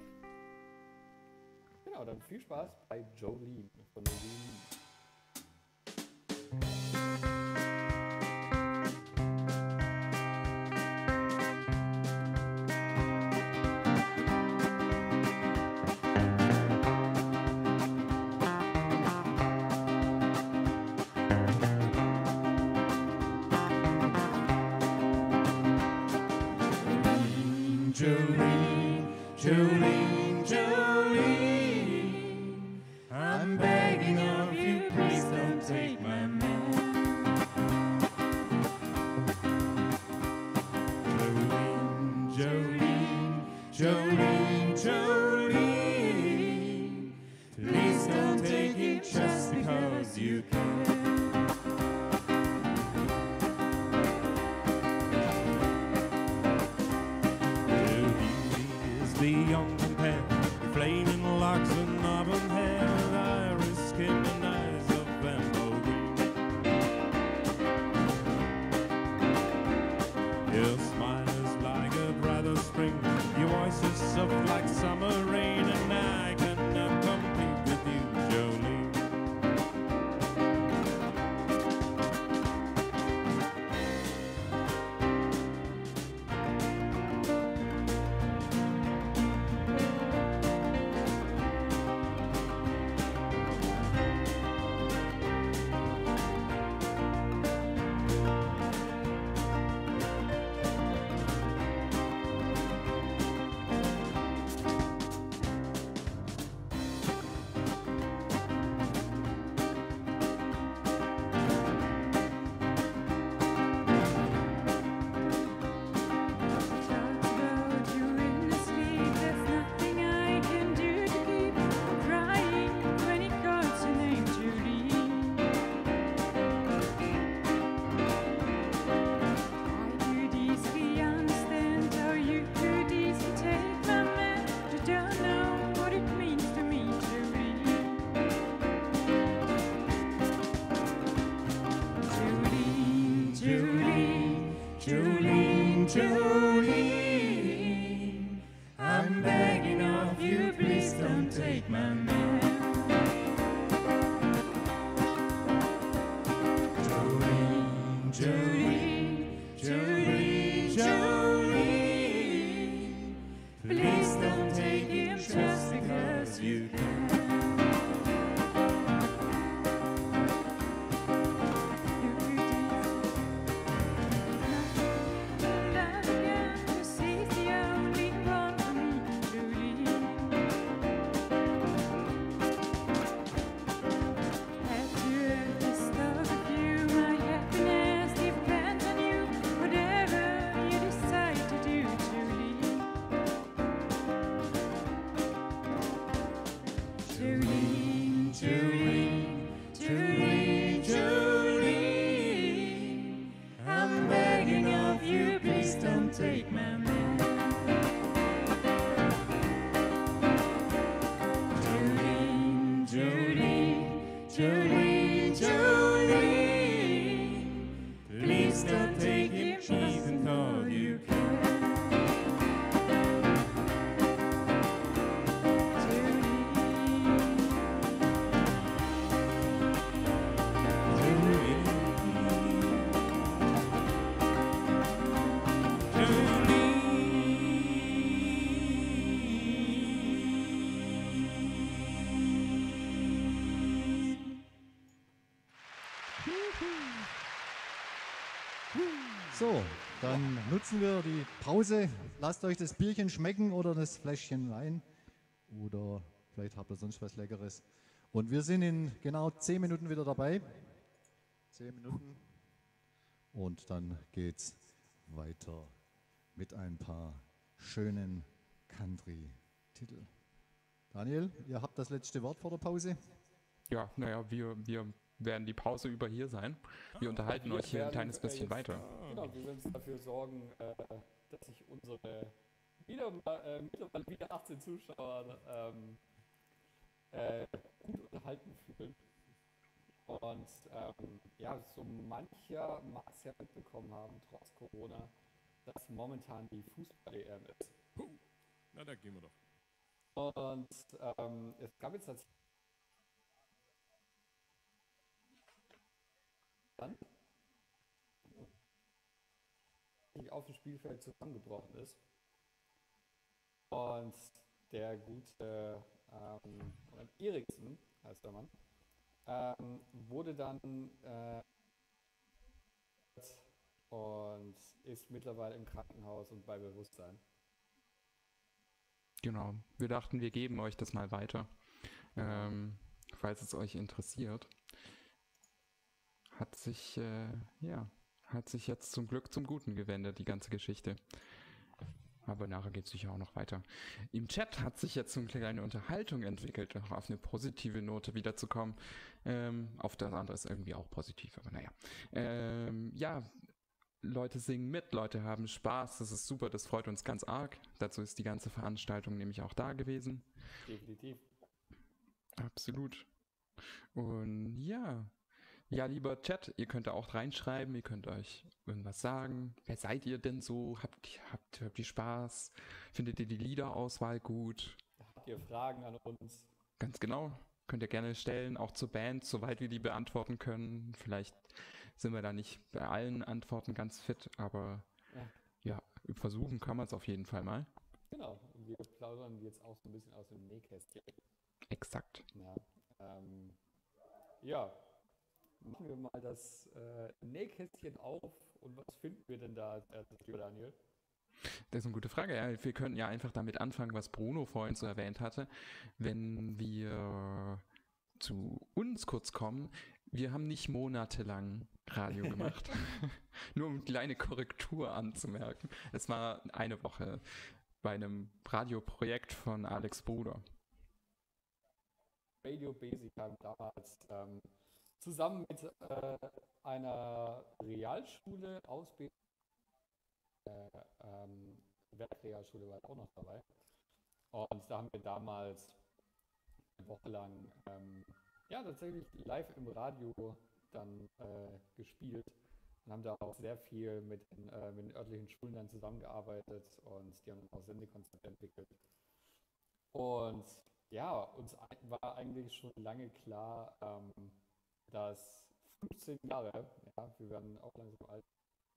Genau, dann viel Spaß bei Jolene von Jolene. Jolene, Jolene, Jolene, I'm begging of you, please don't take my man. Jolene, Jolene, Jolene, Jolene, please don't take him just because you can. Beyond compare, flaming locks and auburn hair, with iris skin and eyes of emerald green. Your smile is like a breath of spring, your voice is soft like summer rain, and I cannot compete with you, Jolene. Jolene, Jolene, I'm begging of you, please don't take my man. Jolene, Jolene, Jolene, Jolene, please don't take him just because you can. Jolene, Jolene, Jolene, Jolene, I'm begging of you, please don't take my man. Jolene, Jolene, Jolene, Jolene, please don't take him even though you can. So, dann nutzen wir die Pause. Lasst euch das Bierchen schmecken oder das Fläschchen Wein. Oder vielleicht habt ihr sonst was Leckeres. Und wir sind in genau zehn Minuten wieder dabei. Zehn Minuten. Und dann geht's weiter mit ein paar schönen Country-Titel. Daniel, ihr habt das letzte Wort vor der Pause. Ja, naja, wir, wir werden die Pause über hier sein. Wir unterhalten Wir euch hier ein werden, kleines äh, bisschen jetzt- weiter. Genau, wir werden dafür sorgen, äh, dass sich unsere wieder mal, äh, mittlerweile wieder achtzehn Zuschauer ähm, äh, gut unterhalten fühlen. Und ähm, ja, so mancher mag es ja mitbekommen haben, trotz Corona, dass momentan die Fußball-E M ist. Na, da gehen wir doch. Und ähm, es gab jetzt tatsächlich auf dem Spielfeld zusammengebrochen ist. Und der gute ähm, Eriksen, heißt der Mann, ähm, wurde dann äh, und ist mittlerweile im Krankenhaus und bei Bewusstsein. Genau. Wir dachten, wir geben euch das mal weiter, ähm, falls es euch interessiert. Hat sich, äh, ja, hat sich jetzt zum Glück zum Guten gewendet, die ganze Geschichte. Aber nachher geht es sicher auch noch weiter. Im Chat hat sich jetzt so eine kleine Unterhaltung entwickelt, noch auf eine positive Note wiederzukommen. Ähm, auf das andere ist irgendwie auch positiv, aber naja. Ähm, ja, Leute singen mit, Leute haben Spaß, das ist super, das freut uns ganz arg. Dazu ist die ganze Veranstaltung nämlich auch da gewesen. Definitiv. Absolut. Und ja, ja, lieber Chat, ihr könnt da auch reinschreiben, ihr könnt euch irgendwas sagen. Wer seid ihr denn so? Habt, habt, habt ihr Spaß? Findet ihr die Liederauswahl gut? Habt ihr Fragen an uns? Ganz genau. Könnt ihr gerne stellen, auch zur Band, soweit wir die beantworten können. Vielleicht sind wir da nicht bei allen Antworten ganz fit, aber Ja. ja, versuchen kann man es auf jeden Fall mal. Genau, und wir plaudern jetzt auch so ein bisschen aus dem Nähkästchen. Exakt. Ja, ähm, ja. Machen wir mal das äh, Nähkästchen auf und was finden wir denn da als erstes, lieber Daniel? Das ist eine gute Frage. Ja, wir könnten ja einfach damit anfangen, was Bruno vorhin so erwähnt hatte. Wenn wir zu uns kurz kommen, wir haben nicht monatelang Radio gemacht, nur um eine kleine Korrektur anzumerken. Es war eine Woche bei einem Radioprojekt von Alex Bruder. Radio Basic haben damals ähm, zusammen mit äh, einer Realschule Ausbildung, äh, ähm, Werkrealschule war auch noch dabei. Und da haben wir damals eine Woche lang ähm, ja, tatsächlich live im Radio dann äh, gespielt und haben da auch sehr viel mit den, äh, mit den örtlichen Schulen dann zusammengearbeitet und die haben auch Sendekonzepte entwickelt. Und ja, uns ein- war eigentlich schon lange klar, ähm, dass fünfzehn Jahre, ja, wir werden auch langsam alt,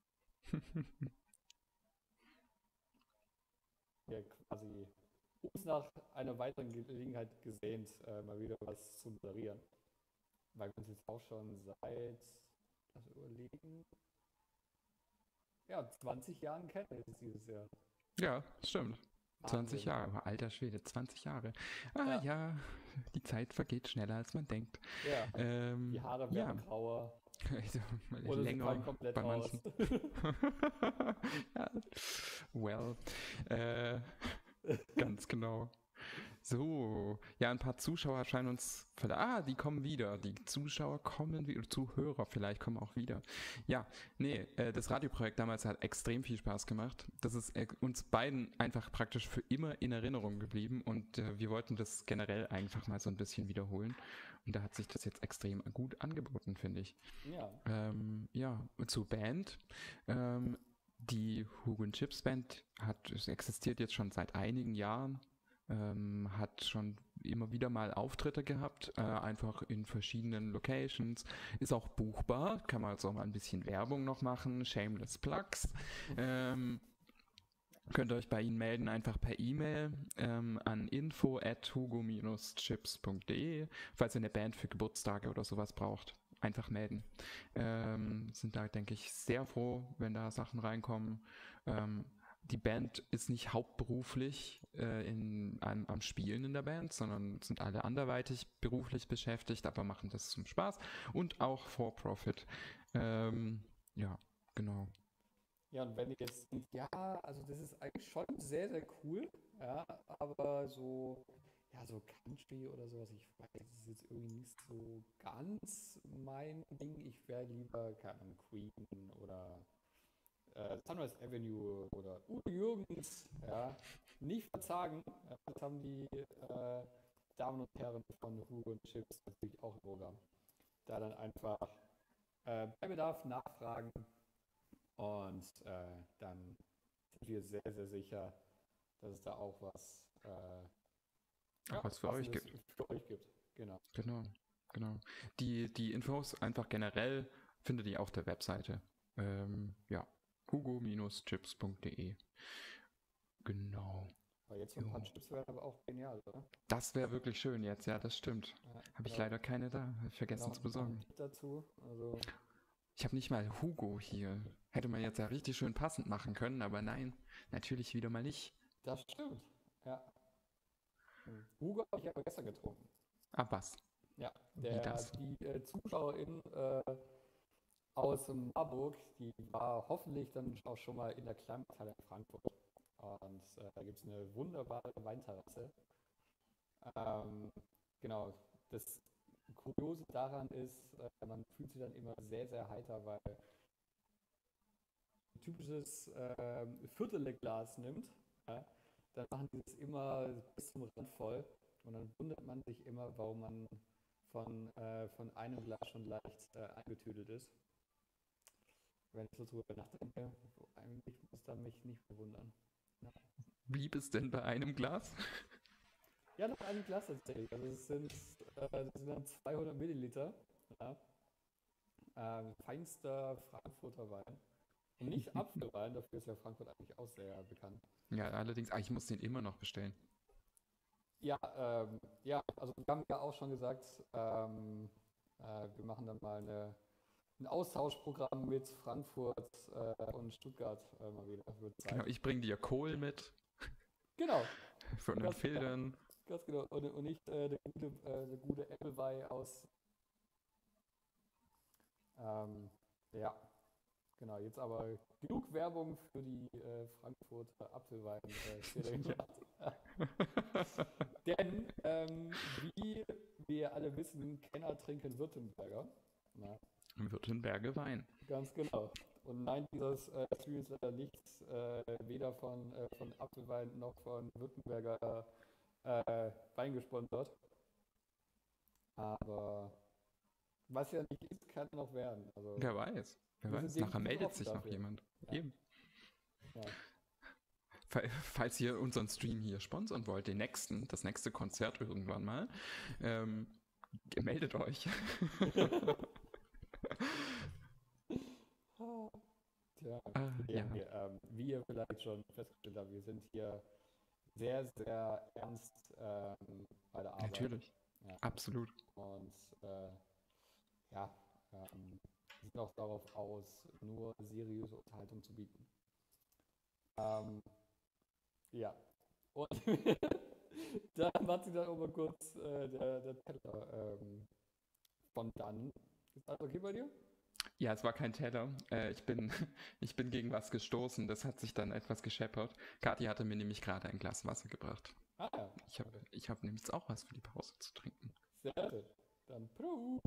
wir quasi uns nach einer weiteren Gelegenheit gesehnt, äh, mal wieder was zu moderieren. Weil wir uns jetzt auch schon seit, lass mich überlegen, ja, zwanzig Jahren kennen jetzt dieses Jahr. Ja, stimmt. zwanzig Wahnsinn. Jahre, aber alter Schwede, zwanzig Jahre. Ah Ja. ja, die Zeit vergeht schneller, als man denkt. Ja, Ähm, die Haare ja, werden grauer also, oder sie länger fallen komplett bei raus. manchen. Ja, well, äh, ganz genau. So, ja, ein paar Zuschauer scheinen uns, ah, die kommen wieder, die Zuschauer kommen wieder, Zuhörer vielleicht kommen auch wieder. Ja, nee, äh, das Radioprojekt damals hat extrem viel Spaß gemacht. Das ist äh, uns beiden einfach praktisch für immer in Erinnerung geblieben und äh, wir wollten das generell einfach mal so ein bisschen wiederholen und da hat sich das jetzt extrem gut angeboten, finde ich. Ja, Ähm, ja, zur Band. Ähm, die Hugo and Chips Band hat, es existiert jetzt schon seit einigen Jahren, ähm, hat schon immer wieder mal Auftritte gehabt, äh, einfach in verschiedenen Locations, ist auch buchbar, kann man also auch mal ein bisschen Werbung noch machen, shameless plugs. Ähm, könnt ihr euch bei ihnen melden, einfach per E-Mail ähm, an info at hugo chips punkt de, falls ihr eine Band für Geburtstage oder sowas braucht. Einfach melden. Ähm, sind da, denke ich, sehr froh, wenn da Sachen reinkommen. Ähm, die Band ist nicht hauptberuflich äh, in, am, am Spielen in der Band, sondern sind alle anderweitig beruflich beschäftigt, aber machen das zum Spaß und auch for profit. Ähm, ja, genau. ja, und wenn ihr jetzt denkt, ja, also das ist eigentlich schon sehr, sehr cool, ja, aber so, ja, so Country oder sowas, ich weiß, das ist jetzt irgendwie nicht so ganz mein Ding. Ich wäre lieber, keine Ahnung, Queen oder äh, Sunrise Avenue oder Udo Jürgens, ja, nicht verzagen. Ja, das haben die äh, Damen und Herren von Hugo und Chips natürlich auch im Programm. Da dann einfach äh, bei Bedarf nachfragen und äh, dann sind wir sehr, sehr sicher, dass es da auch was, äh, Auch ja, was für euch Passendes gibt. für euch gibt. Genau. Genau, genau. Die, die Infos einfach generell findet ihr auf der Webseite. Ähm, ja, hugo Bindestrich chips Punkt de. Genau. Aber jetzt so ein paar Jo. Chips wären aber auch genial, oder? Das wäre wirklich schön jetzt, ja, das stimmt. Ja, Habe ich genau. leider keine da, hab ich vergessen Noch- zu noch ein besorgen. Tipp dazu. Also, Ich habe nicht mal Hugo hier. Hätte man jetzt ja richtig schön passend machen können, aber nein, natürlich wieder mal nicht. das stimmt. Ja. Hm. Hugo habe ich aber gestern getrunken. Ah, was? Ja, Wie der, das? die äh, Zuschauerin äh, aus Marburg, die war hoffentlich dann auch schon mal in der Kleinmarkthalle in Frankfurt. Und äh, da gibt es eine wunderbare Weinterrasse. Ähm, genau, das Kuriose daran ist, äh, man fühlt sich dann immer sehr, sehr heiter, weil ein typisches ähm, Viertelglas nimmt, ja, dann machen die es immer bis zum Rand voll und dann wundert man sich immer, warum man von, äh, von einem Glas schon leicht äh, eingetüdelt ist. Wenn ich so drüber nachdenke, eigentlich muss da mich nicht mehr wundern. Ja, Blieb es denn bei einem Glas? ja nach einem Glas tatsächlich. Also es sind, äh, das sind dann zweihundert Milliliter. Ja. Ähm, feinster Frankfurter Wein. Und nicht Apfelwein, dafür ist ja Frankfurt eigentlich auch sehr bekannt. Ja, allerdings, ah, ich muss den immer noch bestellen. Ja, ähm, ja, also wir haben ja auch schon gesagt, ähm, äh, wir machen dann mal eine, ein Austauschprogramm mit Frankfurt äh, und Stuttgart äh, mal wieder. Wird Zeit. Genau, ich bringe dir Kohl mit Genau, von den Ganz genau. Filtern. ganz genau. Und, und nicht äh, der gute, äh, der gute Appleby aus. Ähm, ja, genau. Jetzt aber genug Werbung für die äh, Frankfurter Apfelwein. Äh, Denn, ähm, wie wir alle wissen, Kenner trinken Württemberger. Na, Württemberger Wein. ganz genau. Und nein, dieses äh, Stream ist leider nicht äh, weder von, äh, von Apfelwein noch von Württemberger äh, Wein gesponsert. Aber was ja nicht ist, kann noch werden. Also, Wer weiß. Wer Wir weiß, sind nachher definitiv meldet offen sich noch dafür. jemand. Ja. Eben. ja. Fall- Falls ihr unseren Stream hier sponsern wollt, den nächsten, das nächste Konzert irgendwann mal, ähm, meldet euch. Tja, Ah, ja, ja. wir, ähm, wie ihr vielleicht schon festgestellt habt, wir sind hier sehr, sehr ernst ähm, bei der Arbeit. Natürlich. Ja. Absolut. Und äh, ja, ähm, sind auch darauf aus, nur seriöse Unterhaltung zu bieten. Ähm, ja. Und da hat sich dann auch mal kurz äh, der, der Teller ähm, von dann. Ist alles okay bei dir? Ja, es war kein Teller. Äh, ich bin, ich bin gegen was gestoßen. Das hat sich dann etwas gescheppert. Kathi hatte mir nämlich gerade ein Glas Wasser gebracht. Ah ja, Ich habe ich hab nämlich jetzt auch was für die Pause zu trinken. sehr schön. Dann Prost!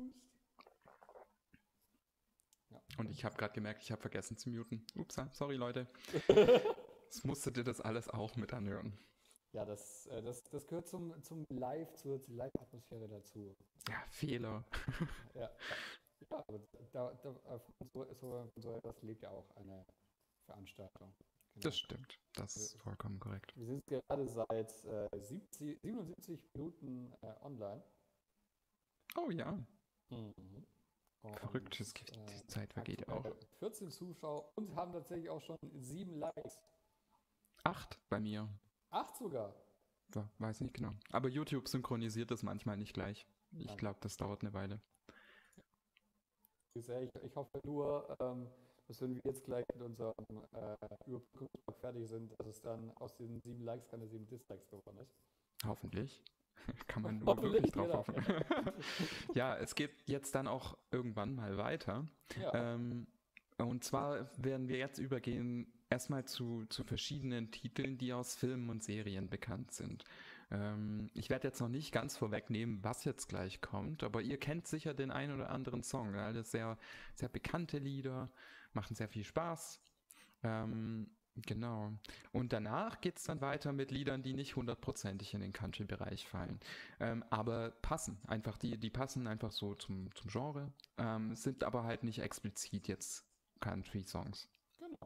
Und ich habe gerade gemerkt, ich habe vergessen zu muten. Ups, sorry Leute. Das musstet ihr das alles auch mit anhören. Ja, das, äh, das, das gehört zum, zum Live, zur, zur Live-Atmosphäre dazu. Ja, Fehler. Ja, ja. ja aber da, da, äh, von so, so, von so etwas lebt ja auch eine Veranstaltung. Genau. Das stimmt. Das ist vollkommen korrekt. Wir sind gerade seit äh, siebzig, siebenundsiebzig Minuten äh, online. Oh ja. Und, Verrückt, es geht- äh, die Zeit vergeht aktuell auch. vierzehn Zuschauer und haben tatsächlich auch schon sieben Likes. Acht bei mir. Acht sogar. So, weiß nicht genau. Aber YouTube synchronisiert das manchmal nicht gleich. Ich Nein. glaube, das dauert eine Weile. Ich, ich hoffe nur, ähm, dass wenn wir jetzt gleich mit unserem äh, Überbrückungsblock fertig sind, dass es dann aus diesen sieben Likes keine sieben Dislikes geworden ist. Hoffentlich. Kann man nur Hoffentlich, wirklich drauf genau. hoffen. Ja, es geht jetzt dann auch irgendwann mal weiter. Ja, Ähm, und zwar werden wir jetzt übergehen erstmal zu, zu verschiedenen Titeln, die aus Filmen und Serien bekannt sind. Ähm, ich werde jetzt noch nicht ganz vorwegnehmen, was jetzt gleich kommt, aber ihr kennt sicher den einen oder anderen Song. Alles sehr, sehr bekannte Lieder, machen sehr viel Spaß. Ähm, genau. Und danach geht es dann weiter mit Liedern, die nicht hundertprozentig in den Country-Bereich fallen. Ähm, aber passen. Einfach die, die passen einfach so zum, zum Genre, ähm, sind aber halt nicht explizit jetzt Country-Songs. Genau.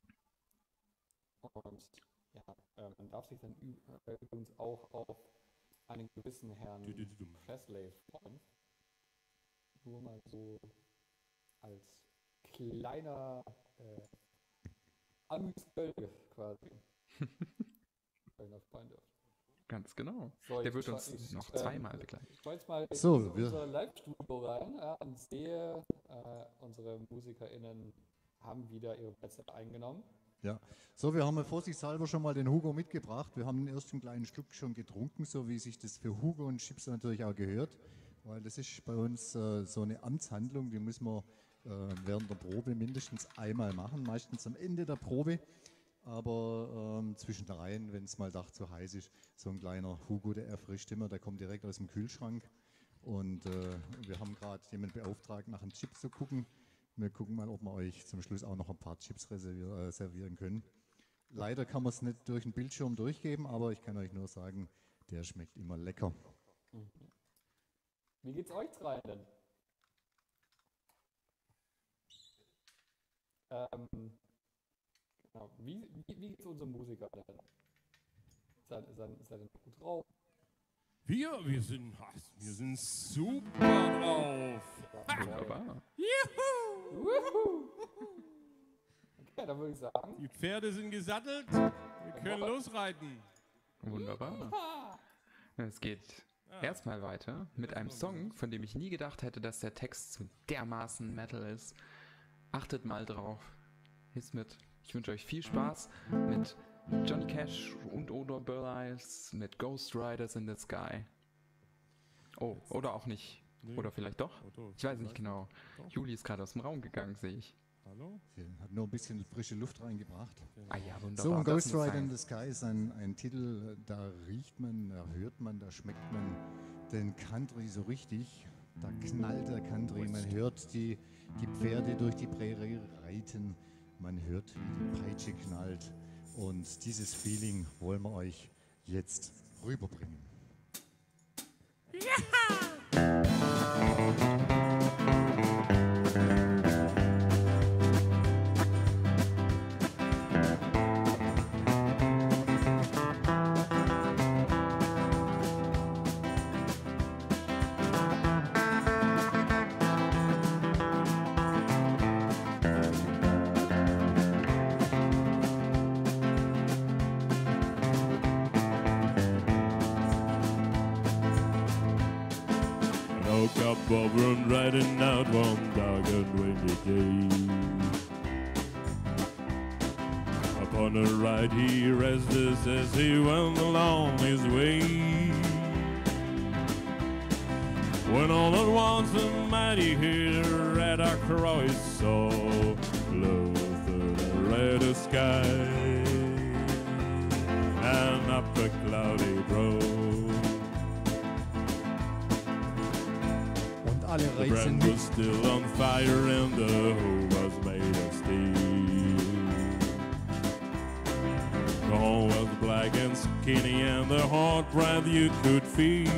Und ja, äh, man darf sich dann ü- äh, übrigens auch auf einen gewissen Herrn Dü-dü-dü-dum. Presley freuen. Nur mal so als kleiner äh, Amüsgölge quasi. Kleiner Freunde. Ganz genau. So, Der ich wird scha- uns ich, noch ähm, zweimal begleiten. Ich wollte jetzt mal So, in wir- unser Live-Studio rein ja, und sehe, äh, unsere MusikerInnen haben wieder ihre Plätze eingenommen. Ja, so, wir haben vorsichtshalber schon mal den Hugo mitgebracht. Wir haben den ersten kleinen Schluck schon getrunken, so wie sich das für Hugo und Chips natürlich auch gehört. Weil das ist bei uns äh, so eine Amtshandlung, die müssen wir äh, während der Probe mindestens einmal machen, meistens am Ende der Probe. Aber ähm, zwischendrin, wenn es mal Dach zu heiß ist, so ein kleiner Hugo, der erfrischt immer, der kommt direkt aus dem Kühlschrank. Und äh, wir haben gerade jemanden beauftragt, nach den Chips zu gucken. Wir gucken mal, ob wir euch zum Schluss auch noch ein paar Chips reservier, äh, servieren können. Leider kann man es nicht durch den Bildschirm durchgeben, aber ich kann euch nur sagen, der schmeckt immer lecker. Wie geht's euch dreien denn? Ähm, genau. Wie, wie, wie geht's unserem Musiker denn? Seid, seid, seid ihr gut drauf? Wir, wir sind, ach, wir sind super drauf. Wunderbar. Wuhu! Okay, dann würde ich sagen, Die Pferde sind gesattelt. Wir können losreiten. Wunderbar. Es geht erstmal weiter mit einem Song, von dem ich nie gedacht hätte, dass der Text so dermaßen Metal ist. Achtet mal drauf. Jetzt mit. Ich wünsche euch viel Spaß mit Johnny Cash und oder Burl Ives, mit Ghost Riders in the Sky. Oh, oder auch nicht. Nee. Oder vielleicht doch? Oder- Ich weiß nicht genau. Doch. Juli ist gerade aus dem Raum gegangen, sehe ich. Hallo? Sie hat nur ein bisschen frische Luft reingebracht. Ah ja, wunderbar. So, und das Ghost muss Rider in sein. the Sky ist ein, ein Titel, da riecht man, da hört man, da schmeckt man den Country so richtig. Da knallt der Country, man hört die, die Pferde durch die Prärie reiten, man hört, wie die Peitsche knallt. Und dieses Feeling wollen wir euch jetzt rüberbringen. I woke up over and riding out one dark and windy day. Upon a ride he rested as he went along his way. When all at once a mighty hit red across his soul, blew through the red sky and up a cloudy road. Und alle The reizen brand mit. was still on fire and the hoe was made of steel. The hoe was black and skinny and the hot breath you could feel.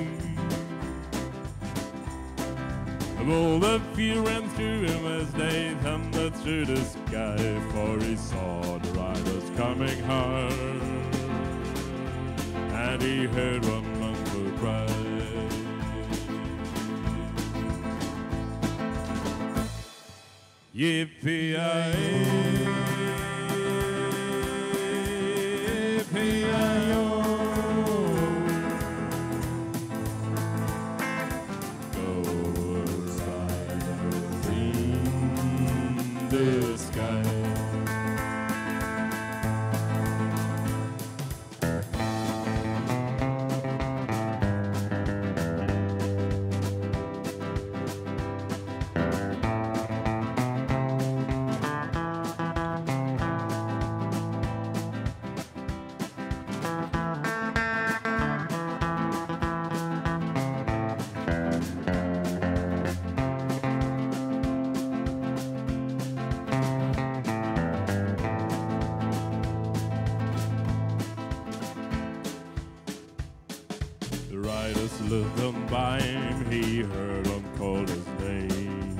Of all the fear ran through him as they thundered through the sky, for he saw the riders coming hard, and he heard one mournful cry. Yippee-yi-yi, yippee-yi-yo. Ghost riders in the sky. riders lived by him, he heard him call his name.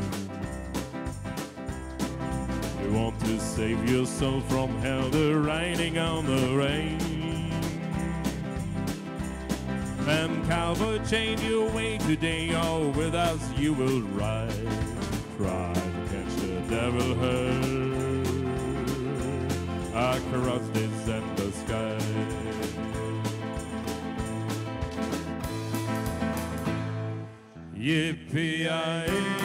You want to save your soul from hell, the riding on the rain. And cowboy, change your way today, or with us you will ride. Try to catch the devil herd across December sky. Yippee-yi-yi,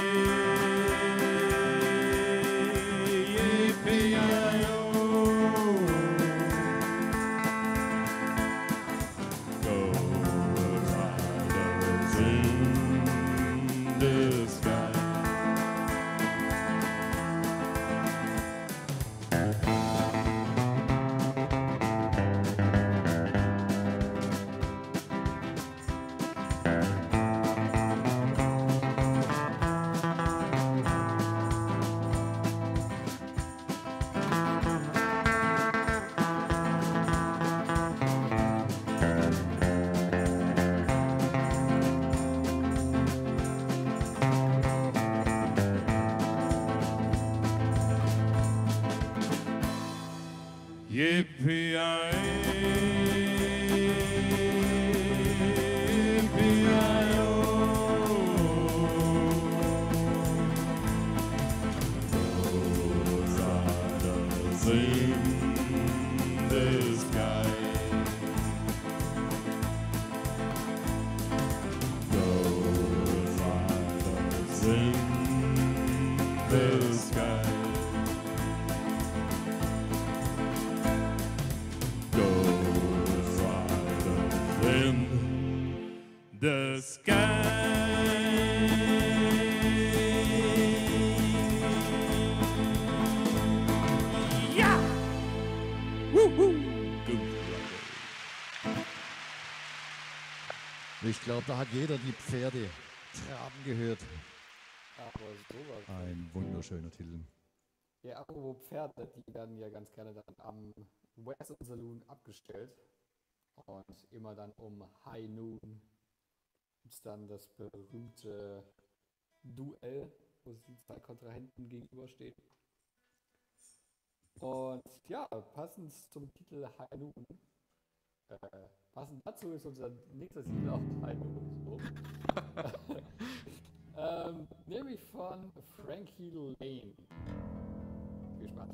yippee-yi-yo. Go riders in the sky. The sky. Ja! Wuhu! Ich glaube, da hat jeder die Pferde traben gehört. Aber sowas. Ein wunderschöner Titel. Ja, apropos Pferde, die werden ja ganz gerne dann am Western Saloon abgestellt. Und immer dann um High Noon gibt es dann das berühmte Duell, wo sich die zwei Kontrahenten gegenüberstehen. Und ja, passend zum Titel High Noon, äh, passend dazu ist unser nächstes Titel auch High Noon. So. ähm, nämlich von Frankie Lane. Viel Spaß.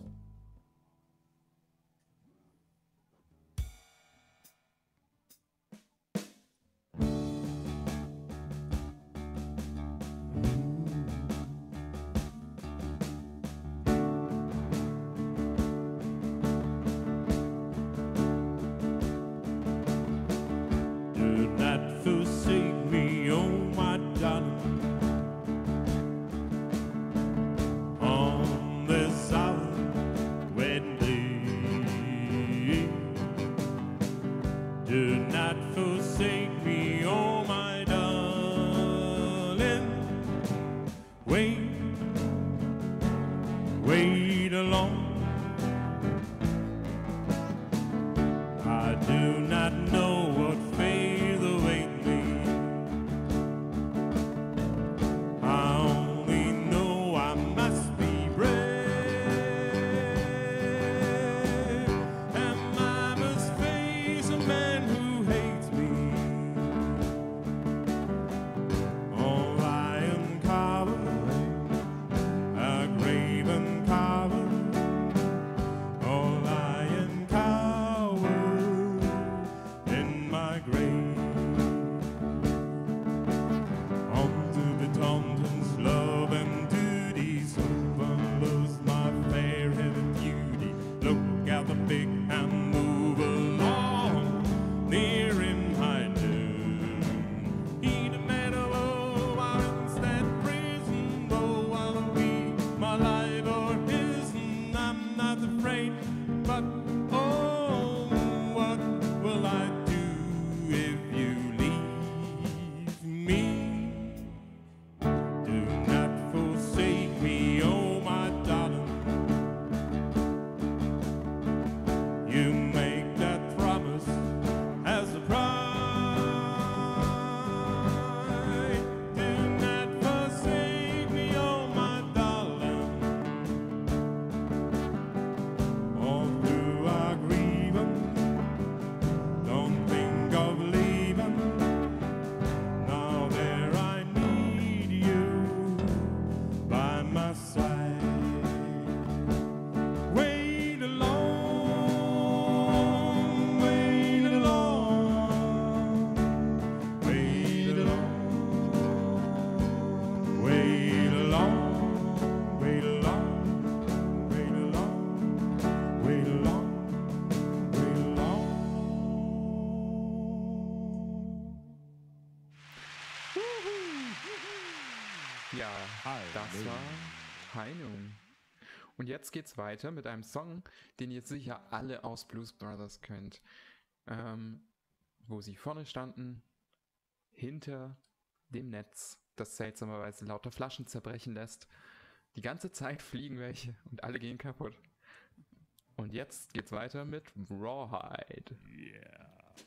Ja, Hi, das Nun. war Hi Nun. Und jetzt geht's weiter mit einem Song, den ihr sicher alle aus Blues Brothers kennt. Ähm, wo sie vorne standen, hinter dem Netz, das seltsamerweise lauter Flaschen zerbrechen lässt. Die ganze Zeit fliegen welche und alle gehen kaputt. Und jetzt geht's weiter mit Rawhide. Yeah.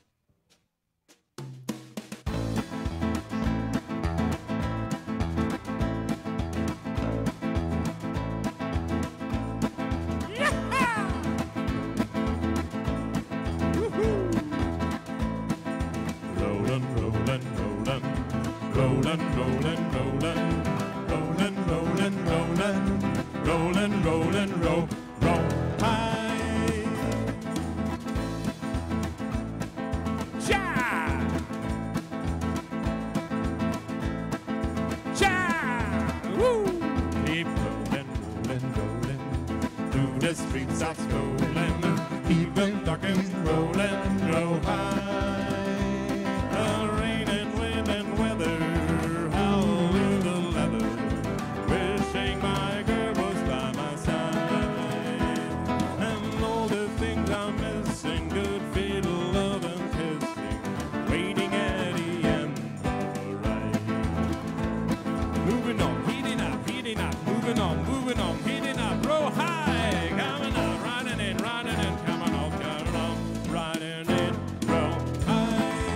Rollin', rollin', rollin', rollin', rollin', rollin', rollin', rollin', rollin', rollin', rollin', roll, roll, high. Ja! Ja! Woo! Keep rollin', rollin', rollin', through the streets of Scotland, keep them duckin', rollin', roll high. The rain and wind and weather, howl in the leather, wishing my girl was by my side. And all the things I'm missing, good feel, love and kissing, waiting at the end of the ride. Moving on, heating up, heating up, moving on, moving on, heating up, roll high, coming up, riding in, riding in, coming on, coming on, riding in, roll high.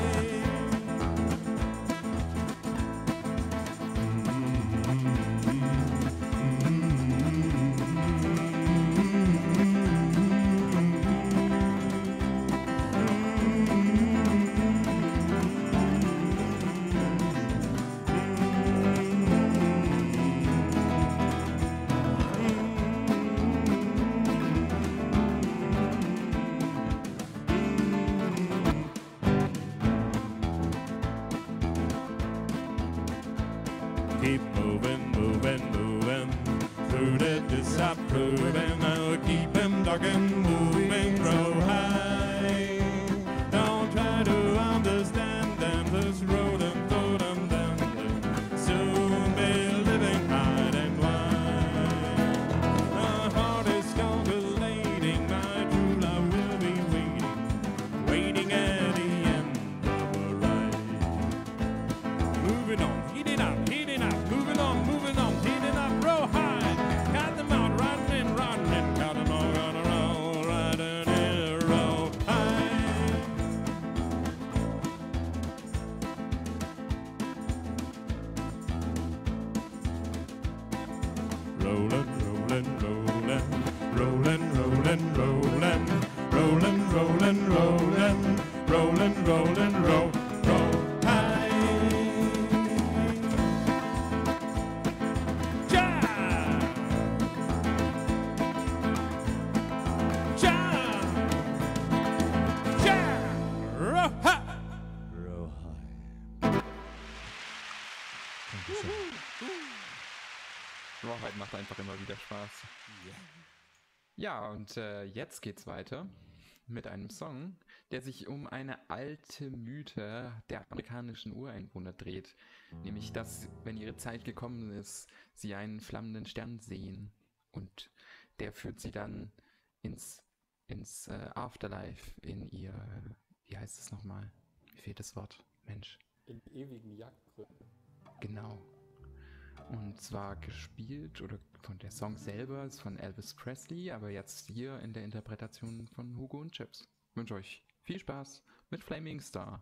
Keep moving, moving, moving through the disapproving. I'll keep him talking, moving, grow high. Don't try to understand them, just roll them, throw them down. Soon be living high and wide. My heart is calculating, my true love will be waiting, waiting at the end of the ride. Moving on, heating up, heating up, moving on, moving on, heating up, roll high. Got them out, riding in, riding in, got them all gonna roll, riding in, roll high. Rollin', rollin', rollin', rollin', rollin', rollin', rollin', rollin', rollin', rollin', rollin', roll, roll high. Ja! Ja! Ja! Roll high. Row high. Dankeschön. Rawhide macht einfach immer wieder Spaß. Ja, und äh, jetzt geht's weiter mit einem Song, der sich um eine alte Mythe der amerikanischen Ureinwohner dreht. Nämlich, dass, wenn ihre Zeit gekommen ist, sie einen flammenden Stern sehen. Und der führt sie dann ins, ins äh, Afterlife, in ihr, wie heißt es nochmal? Mir fehlt das Wort. Mensch. In ewigen Jagdgründen. Genau. Und zwar gespielt, oder von der Song selber ist von Elvis Presley, aber jetzt hier in der Interpretation von Hugo und Chips. Ich wünsche euch viel Spaß mit Flaming Star.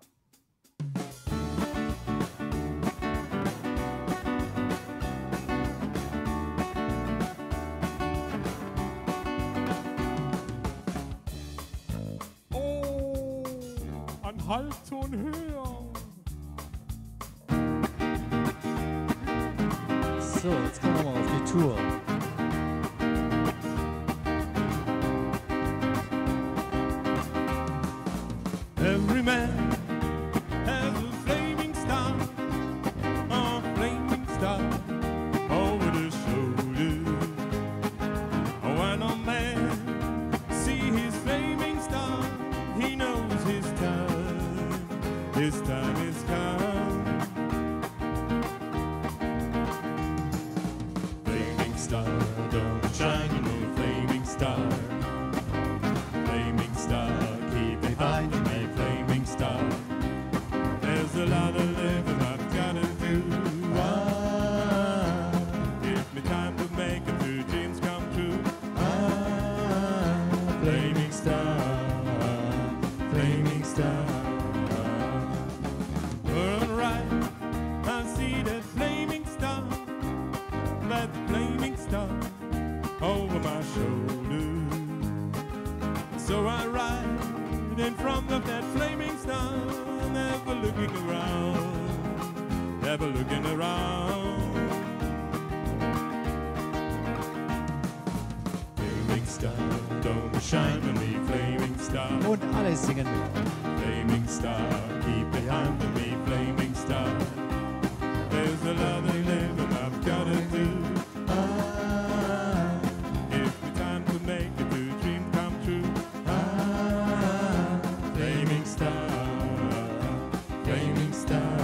Oh, ein Halbton höher. So, jetzt kommen wir mal auf die Tour. Every man has a flaming star, a flaming star over the shoulder. When a man see his flaming star, he knows his time, his time is come. star. Turn right, I see that flaming star, that flaming star over my shoulder. So I ride in front of that flaming star, never looking around, never looking around. Flaming star, don't shine on me, flaming star. Und alle singen mit. Flaming star, keep behind me, flaming star. There's a lot of living I've gotta do. Ah, if the time to make it, the dream come true. Ah, flaming star, flaming star.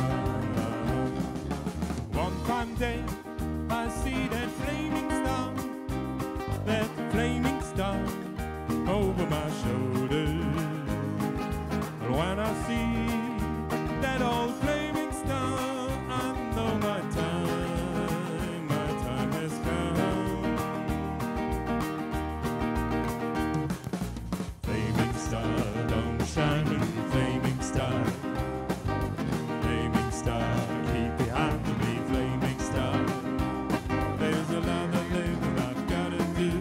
One fine day, I see that flaming star, that flaming star over my shoulder. And when I see that old flaming star, I know my time, my time has come. Flaming star, don't shine on me, flaming star. Flaming star, keep behind me, flaming star. There's a lot of living I've gotta do.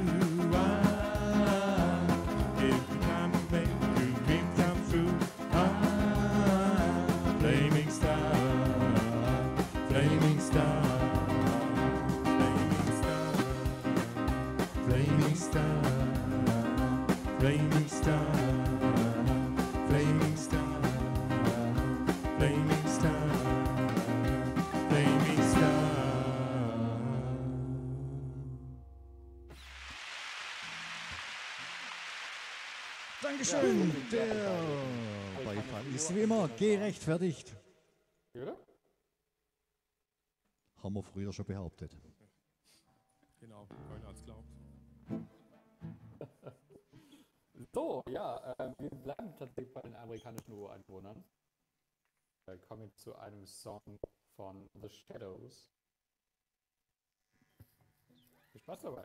Ah, if the time to make your dream come true. Ah, flaming star, flaming star, flaming star, flaming star, flaming star, flaming star, flaming star, flaming star. Dankeschön. Der Beifall ist wie immer gerechtfertigt. Oder? Haben wir früher schon behauptet. Genau, keiner hat's glaubt. So, ja, äh, wir bleiben tatsächlich bei den amerikanischen Ureinwohnern. Wir kommen jetzt zu einem Song von The Shadows. Viel Spaß dabei.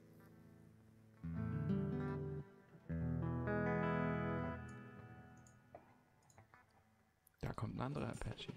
Da kommt ein anderer Apache.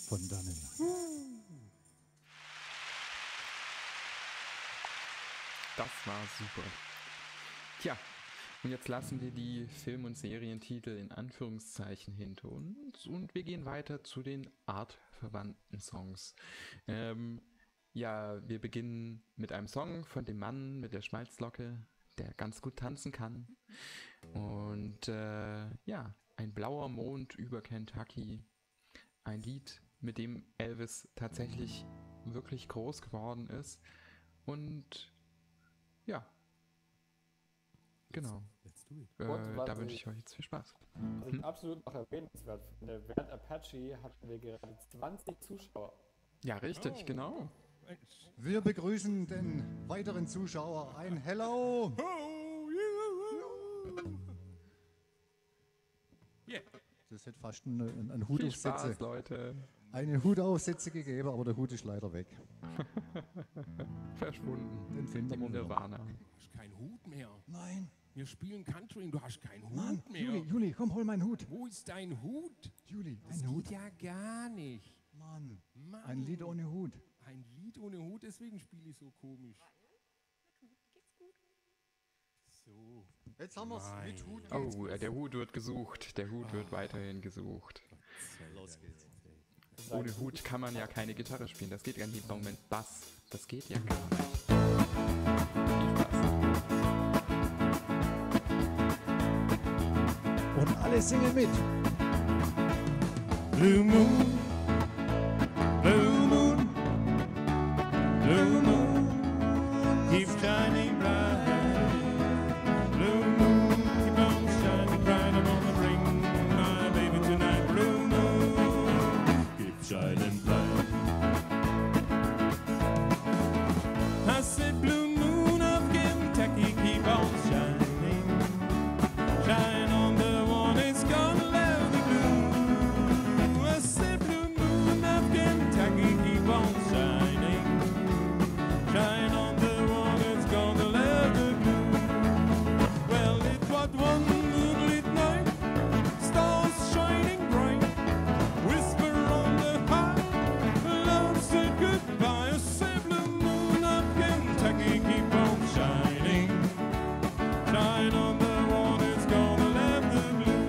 von dannen. Das war super. Tja, und jetzt lassen wir die Film- und Serientitel in Anführungszeichen hinter uns und wir gehen weiter zu den artverwandten Songs. Ähm, ja, wir beginnen mit einem Song von dem Mann mit der Schmalzlocke, der ganz gut tanzen kann. Und äh, ja, ein blauer Mond über Kentucky. Ein Lied, mit dem Elvis tatsächlich wirklich groß geworden ist. Und ja, genau. Let's do it. Äh, Und was da wünsche ich- ich euch jetzt viel Spaß. Was ich absolut noch erwähnenswert finde, während Apache hatten wir gerade zwanzig Zuschauer. Ja, richtig, Oh. genau. Mensch. Wir begrüßen den weiteren Zuschauer. Ein Hello! Oh, yeah. Das hätte fast einen, einen Viel Hutaufsätze, Spaß, Leute. eine Hutaufsätze gegeben, aber der Hut ist leider weg. Verschwunden. Den finden Im wir wieder. Nirvana. Du hast keinen Hut mehr. Nein, Wir spielen Country und du hast keinen Hut Mann, mehr. Juli, Juli, komm, hol meinen Hut. Wo ist dein Hut? Juli, Das ein Hut. geht ja gar nicht. Mann, Mann. ein Lied ohne Hut. Ein Lied ohne Hut, deswegen spiele ich so komisch. So. Jetzt haben wir es Nein. mit Hut. Oh, äh, der Hut wird gesucht. Der Hut wird weiterhin gesucht. Los geht's. Ohne Hut kann man ja keine Gitarre spielen. Das geht ja nicht. Moment, Bass. Das geht ja gar nicht. Viel Spaß. Und alle singen mit. Blue moon, blue moon, blue moon, keep shining bright. Blue moon, keep on shining bright. I wanna bring my baby tonight. Blue moon, keep shining bright. I said, blue moon of Kentucky, keep on shining. Shine on the one it's gonna love the blue. I said, blue moon of Kentucky, keep on shining. Shine on the one it's gonna love the blue. Well, it was one moonlit night, stars shining bright. Whisper on the high, love said goodbye. I said, blue moon of Kentucky, keep on shining. Shine on the one it's gonna love the blue.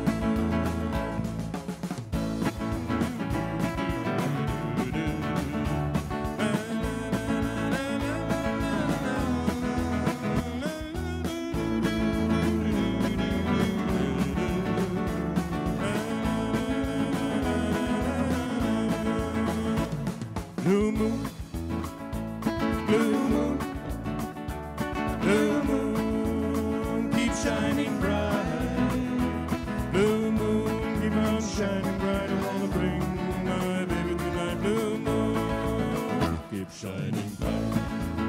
Blue moon, blue moon, blue moon, keep shining bright. Blue moon, keep on shining bright. I wanna bring my baby tonight. Blue moon, keep shining bright.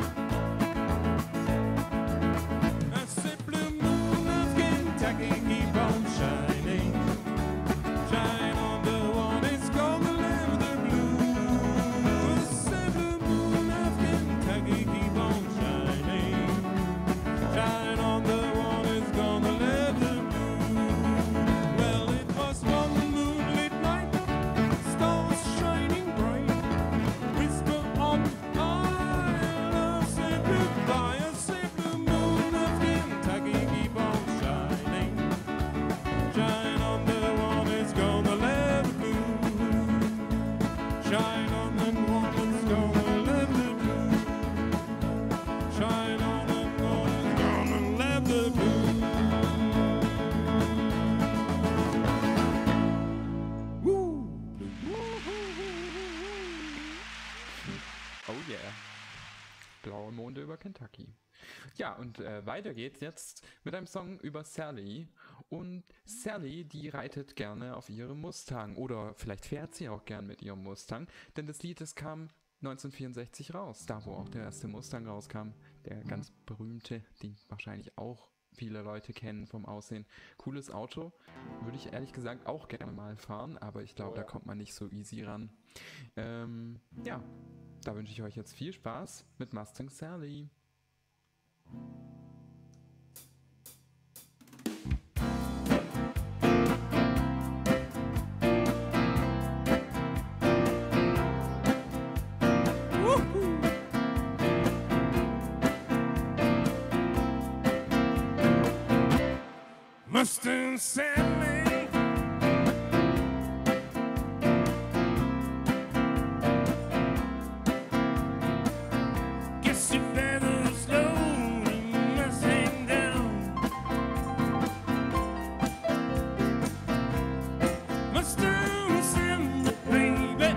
I said, blue moon of Kentucky, keep on shining. Shine on the one it's gonna live the blue. I said, blue moon of Kentucky, keep on shining. Shine on the one it's gonna live the blue. Well, it was one moonlit night, stars shining bright. Whisper on high, love said goodbye. I said, blue moon of Kentucky, keep on shining. Shine on the one it's gonna let the blue. Shine on the one it's gonna let the blue. Shine on the one it's gonna let the blue. Woo! Oh yeah. Blaue Monde über Kentucky. Ja, und äh, weiter geht's jetzt mit einem Song über Sally. Und Sally, die reitet gerne auf ihrem Mustang. Oder vielleicht fährt sie auch gern mit ihrem Mustang. Denn das Lied, das kam neunzehnhundertvierundsechzig raus. Da, wo auch der erste Mustang rauskam. Der ganz berühmte, den wahrscheinlich auch viele Leute kennen vom Aussehen. Cooles Auto. Würde ich ehrlich gesagt auch gerne mal fahren. Aber ich glaube, Oh da ja. kommt man nicht so easy ran. Ähm, ja. Da wünsche ich euch jetzt viel Spaß mit Mustang Sally. Blue must have sent me. Guess you better slow the thing down. Must have sent me, baby.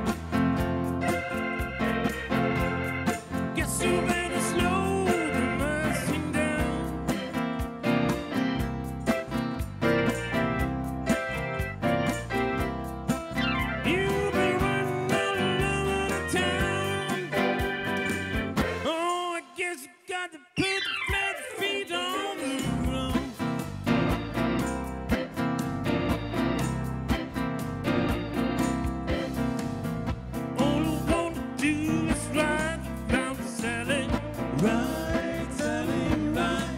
Guess you better slow the thing down. You've been running all over the town. Oh, I guess you got to put the flat feet on the ground. All I want to do is ride around Sally, ride Sally, ride.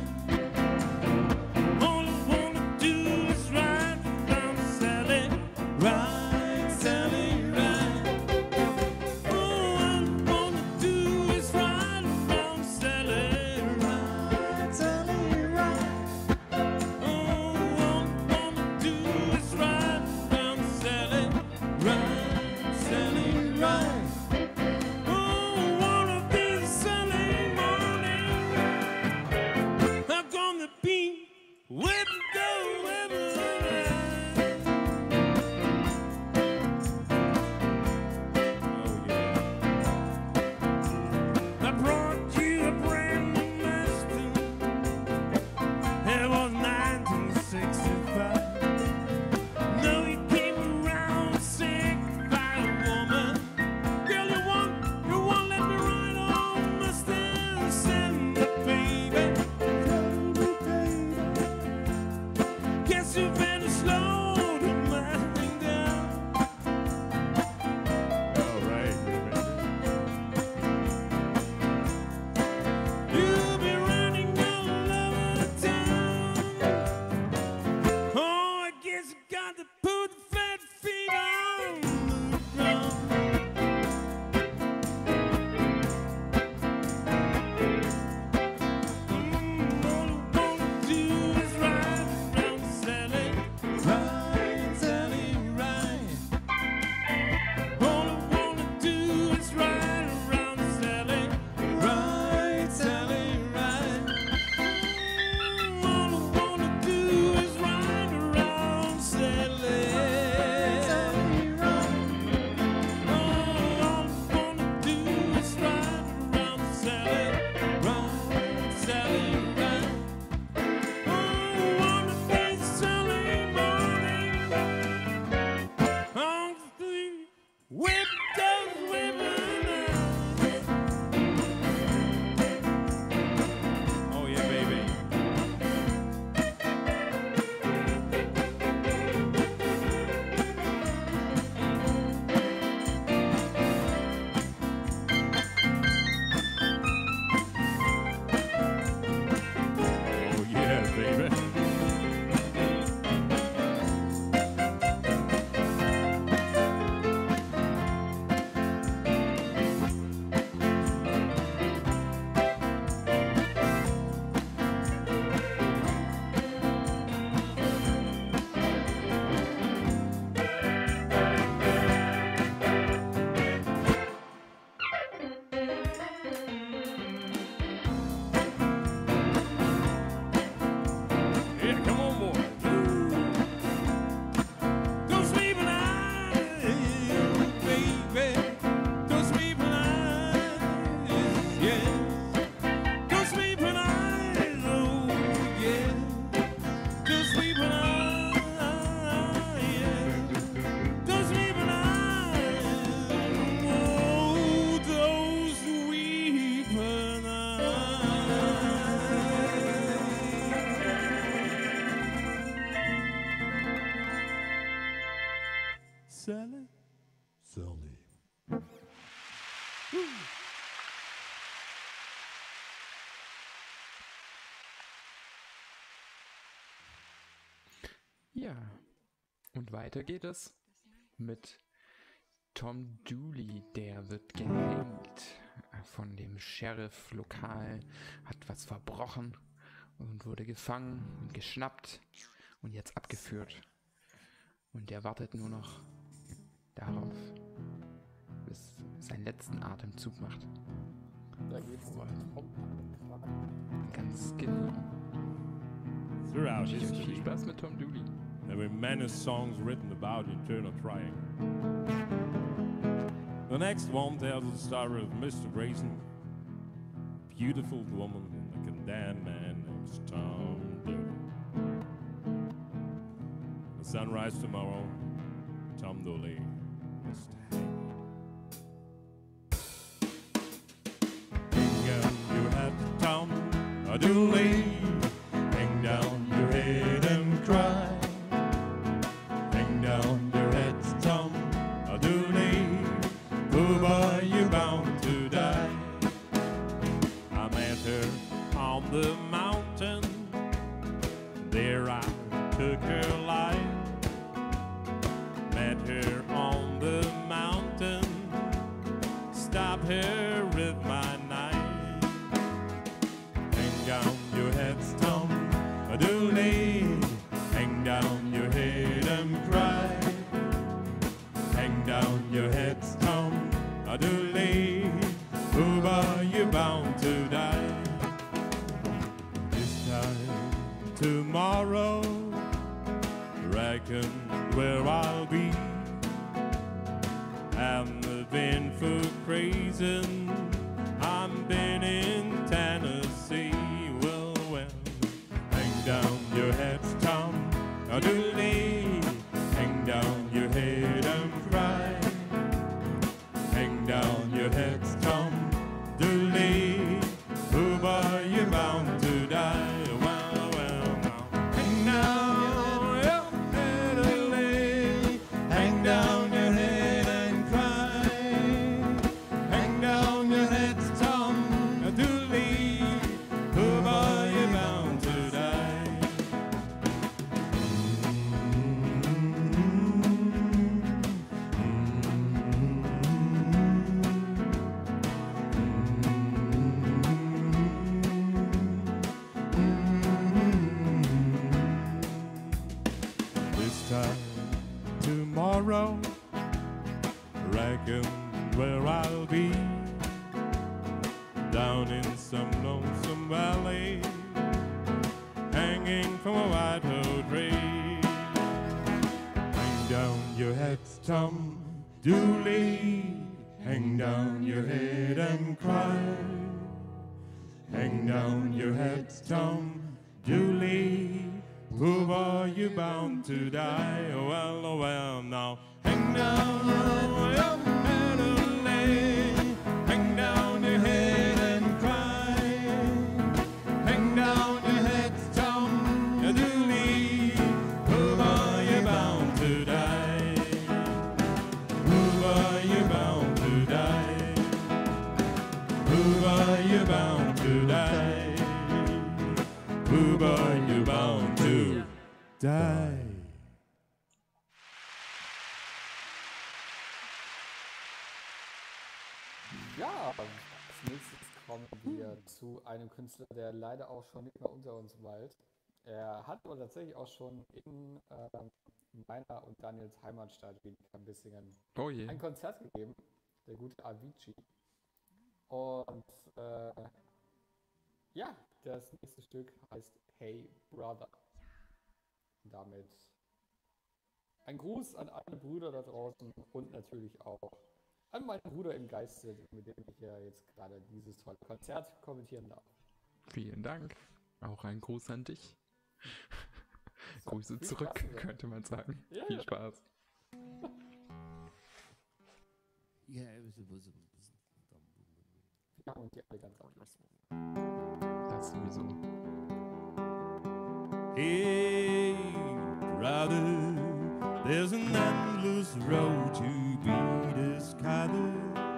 All I want to do is ride around Sally, ride Sally, ride. All I want to do is ride around Sally, ride Sally, ride. All I want to do is ride around Sally, ride Sally, ride. Oh, one of these Sunday mornings, I'm gonna be with go everywhere. Oh yeah. I brought you a brand new master. It was nineteen sixty-five. No, you came around sick by a woman. Girl, you won't, you won't let me ride on my stand, send the baby. Guess you better slow the thing down. All right, you'll be running all over the town. Oh, I guess you got to put the fat feet on the ground. Mm, all I wanna do is ride around Sally, ride Sally, ride. All I wanna do is ride around Sally, ride Sally, ride. Mm, all I wanna do is ride around Sally, Sally, ride. Oh, all I wanna do is ride around Sally, ride Sally, ride. Oh, one of these Sunday mornings, I'm free with those women. Oh yeah, baby. Oh yeah, baby. Yeah, come on, boy. Don't sleep in eyes, baby. Don't sleep in eyes, yes. Don't sleep in eyes, oh yeah. Don't sleep in eyes, yeah. Don't sleep in eyes, oh, those weeping eyes. Sally? Sally. Ja, und weiter geht es mit Tom Dooley, der wird gehängt von dem Sheriff lokal, hat was verbrochen und wurde gefangen und geschnappt und jetzt abgeführt. Und er wartet nur noch darauf, bis seinen letzten Atemzug macht. Da geht's um Tom an. Ganz genau. Throughout Viel history, Spaß mit Tom Dooley. there were many songs written about eternal trying. The next one tells the story of Mister Grayson, beautiful woman and a condemned man named Tom Dooley. The sunrise tomorrow, Tom Dooley must hang. Hang down your head, Tom Dooley. Hang down your head and cry. Hang down your head, Tom Dooley. Oh boy, you're bound to die. I met her on the mountain. There I took her life. Met her on the mountain. Stop her with my knife. Hang down your heads, Tom Dooley. Hang down your head and cry. Hang down your heads, Tom Dooley. Oh boy, you're bound to die. This time tomorrow, reckon where I'll be. Haven't been for crazing. I'm been in Tennessee. Well, well, hang down your heads, Tom Dooley. Hang down your head and cry. Hang down your heads, Tom Dooley. Oh boy, you're bound to die. Well, well, now. Hang down your head, Dooley. Hang down your head and cry. Hang down your heads, Tom Dooley. Oh boy, you're bound to die. This time tomorrow, reckon where I'll be. Down in some lonesome valley, hanging from a white oak tree. Hang down your heads, Tom Dooley. Hang down your head and cry. Hang down your heads, Tom Dooley. Oh boy, you're bound to die. Oh well, oh well, now. Hang down your head, Dooley. Hang down your head and cry. Hang down your heads, Tom Dooley. Oh boy, you're bound to die. Oh boy, you're bound to die. Oh boy, you're bound to die. Oh boy, you're bound to die. Ja, als nächstes kommen wir zu einem Künstler, der leider auch schon nicht mehr unter uns weilt. Er hat aber tatsächlich auch schon in äh, meiner und Daniels Heimatstadt ein bisschen Oh je. ein Konzert gegeben, der gute Avicii. Und äh, ja, das nächste Stück heißt Hey Brother. Und damit ein Gruß an alle Brüder da draußen und natürlich auch an meinen Bruder im Geiste, mit dem ich ja jetzt gerade dieses tolle Konzert kommentieren darf. Vielen Dank. Auch ein Gruß an dich. So, Grüße viel zurück, Spaß, könnte man sagen. Ja, Viel ja. Spaß. Yeah, it was, it was, it was Ja, und die alle ganz auf. Das sowieso. Hey, brother, there's an endless road to be discovered.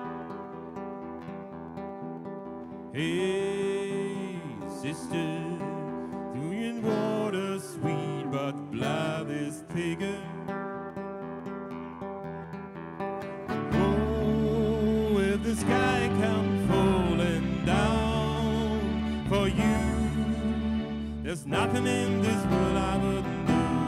Hey, sister, doing water sweet, but blood is thicker. Oh, if the sky come falling down for you, there's nothing in this world I wouldn't do.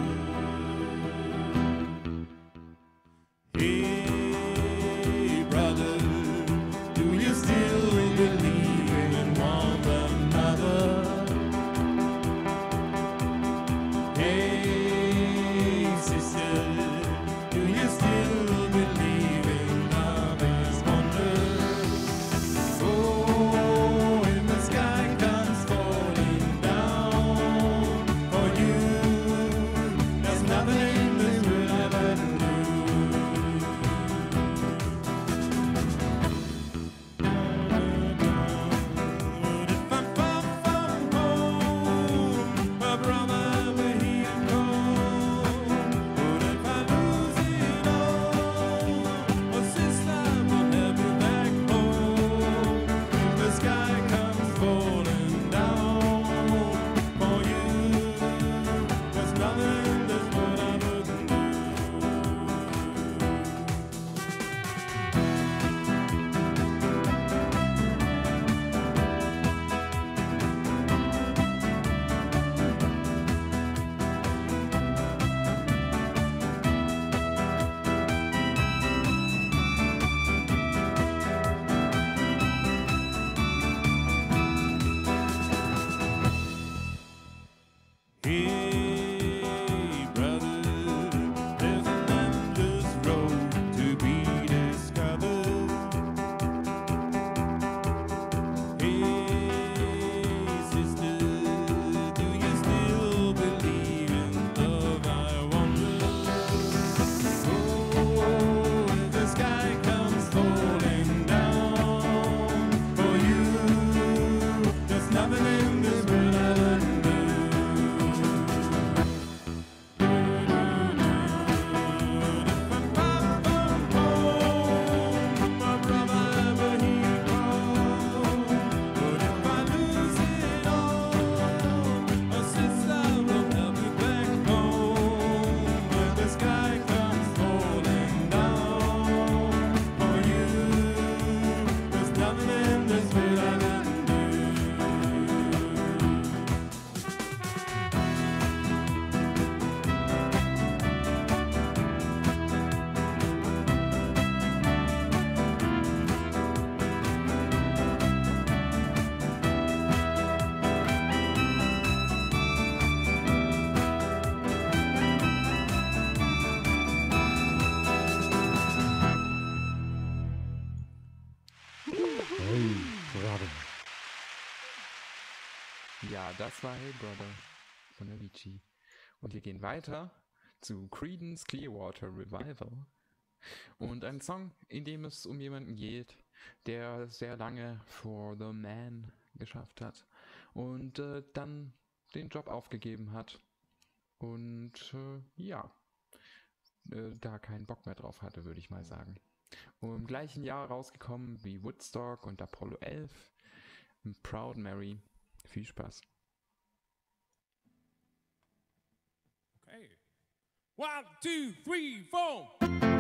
Ja, das war Hey Brother von Avicii. Und wir gehen weiter zu Creedence Clearwater Revival. Und ein Song, in dem es um jemanden geht, der sehr lange for the man geschafft hat und äh, dann den Job aufgegeben hat und äh, ja, äh, da keinen Bock mehr drauf hatte, würde ich mal sagen. Und im gleichen Jahr rausgekommen wie Woodstock und Apollo elf, Proud Mary. Viel Spaß. Okay. One, two, three, four.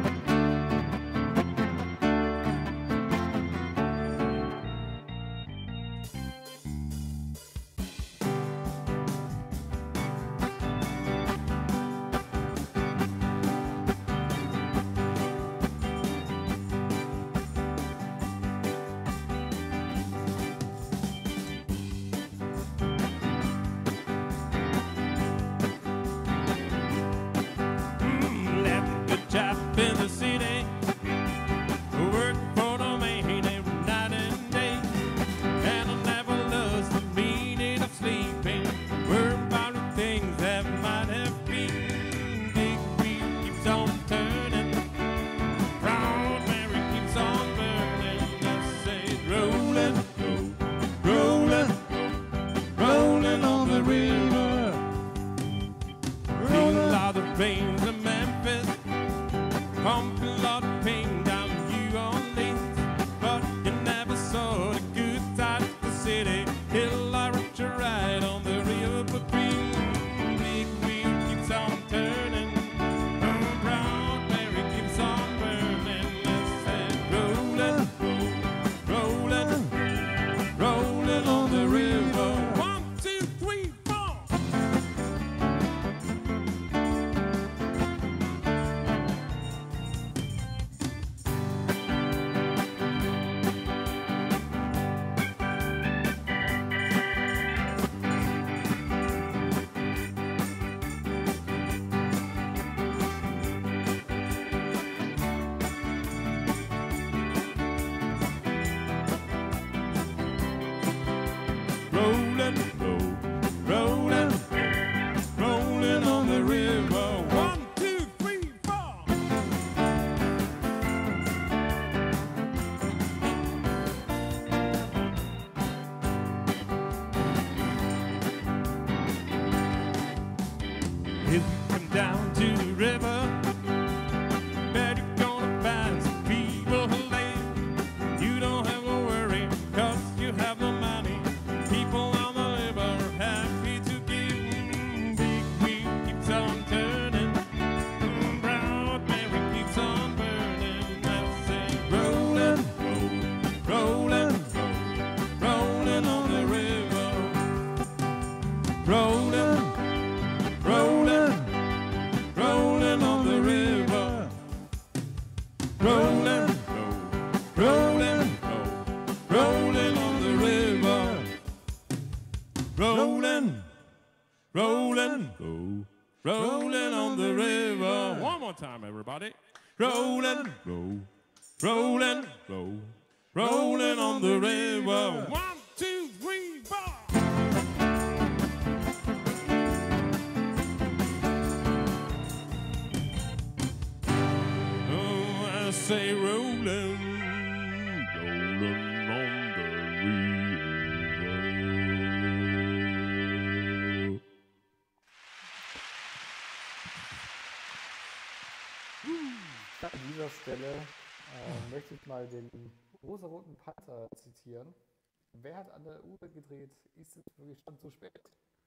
An dieser Stelle äh, möchte ich mal den rosaroten Panther zitieren. Wer hat an der Uhr gedreht? Ist es wirklich schon zu spät?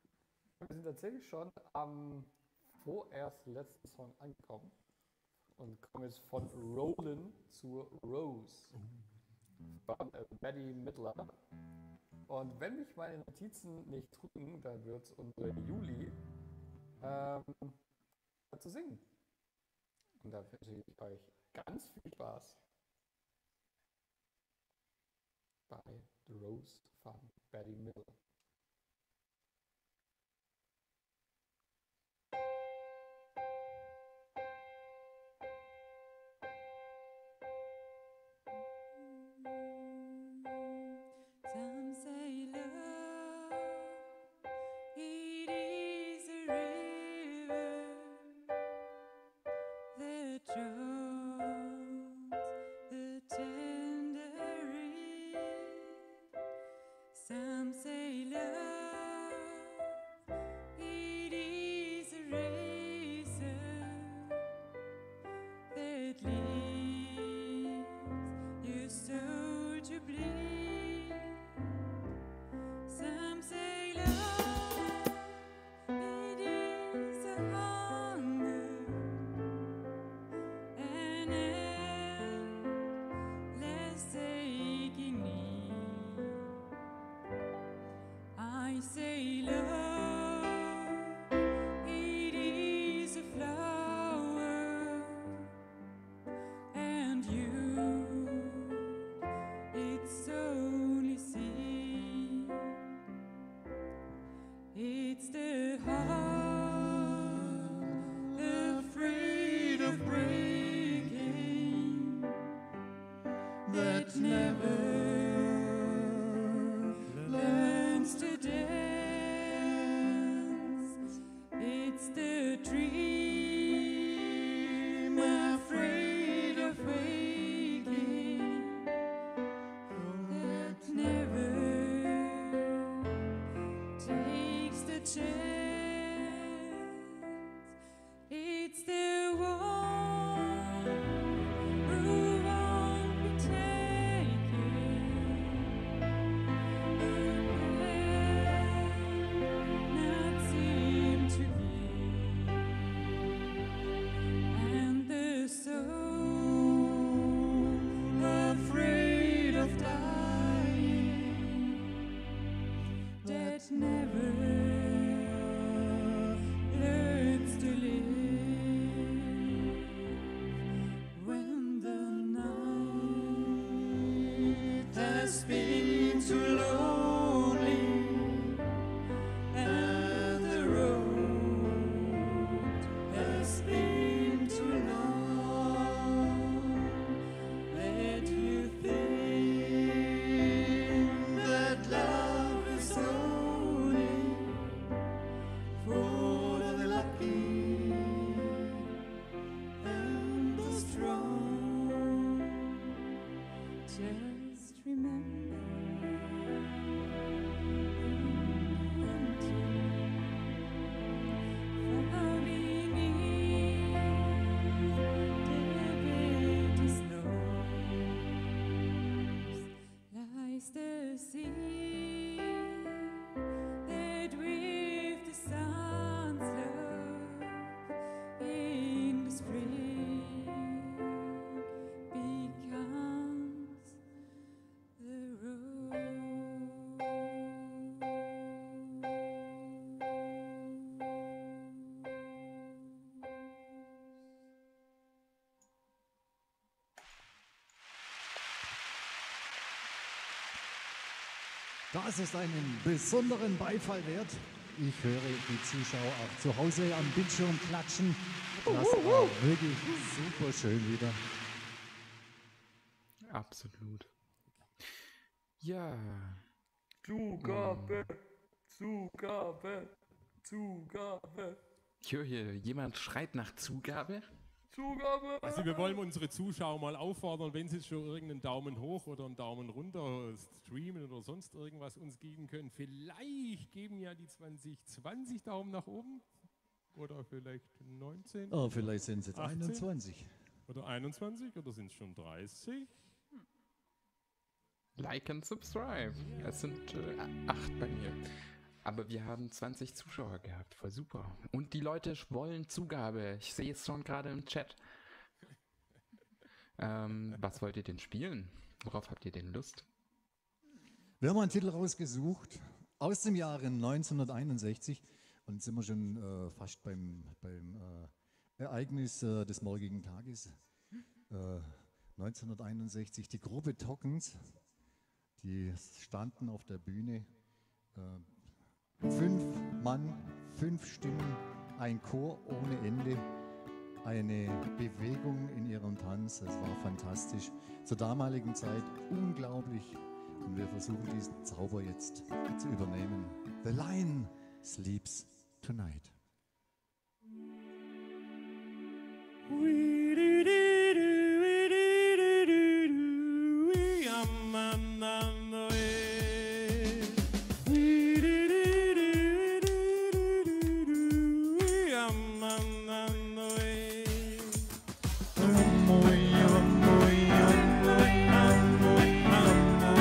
Wir sind tatsächlich schon am vorerst letzten Song angekommen und kommen jetzt von Rollin' zu Rose von äh, Betty Midler. Und wenn mich meine Notizen nicht trügen, dann wird es unsere Juli ähm, zu singen. Und da wünsche ich euch ganz viel Spaß bei The Rose von Betty Midler. Some say love bleed. Some say love, it is a hunger, an endless aching need. I say love, it is a flower, and you, it's only seed. It's the heart afraid of breaking that never learns to dance. It's the dream afraid of waking that never takes the chance. It's the one who won't be taken, who cannot seem to give, and the soul afraid of dying that never learns to live. When the night has been too lonely and the road has been too long, that you think that love is only for the lucky and the strong. Just remember far beneath the bitter snows lies the sea that with the sun's love in the spring becomes the Das ist einen besonderen Beifall wert. Ich höre die Zuschauer auch zu Hause am Bildschirm klatschen. Das war wirklich super schön wieder. Absolut. Ja. Zugabe, Zugabe, Zugabe, Ich höre hier, jemand schreit nach Zugabe. Zugabe. Also wir wollen unsere Zuschauer mal auffordern, wenn sie schon irgendeinen Daumen hoch oder einen Daumen runter streamen oder sonst irgendwas uns geben können. Vielleicht geben ja die zwanzig zwanzig Daumen nach oben oder vielleicht neunzehn Oh, vielleicht sind es jetzt achtzehn? einundzwanzig. oder einundzwanzig oder sind es schon dreißig? Like and subscribe. Es sind äh, acht bei mir. Aber wir haben zwanzig Zuschauer gehabt. Voll super. Und die Leute wollen Zugabe. Ich sehe es schon gerade im Chat. Ähm, was wollt ihr denn spielen? Worauf habt ihr denn Lust? Wir haben einen Titel rausgesucht aus dem Jahre neunzehnhunderteinundsechzig und jetzt sind wir schon äh, fast beim, beim äh, Ereignis äh, des morgigen Tages. Äh, neunzehnhunderteinundsechzig, die Gruppe Tockens, die standen auf der Bühne. Äh, fünf Mann, fünf Stimmen, ein Chor ohne Ende, eine Bewegung in ihrem Tanz. Das war fantastisch. Zur damaligen Zeit unglaublich. Und wir versuchen diesen Zauber jetzt zu übernehmen. The Lion sleeps tonight. Muy, muy, muy, muy, muy, muy, muy,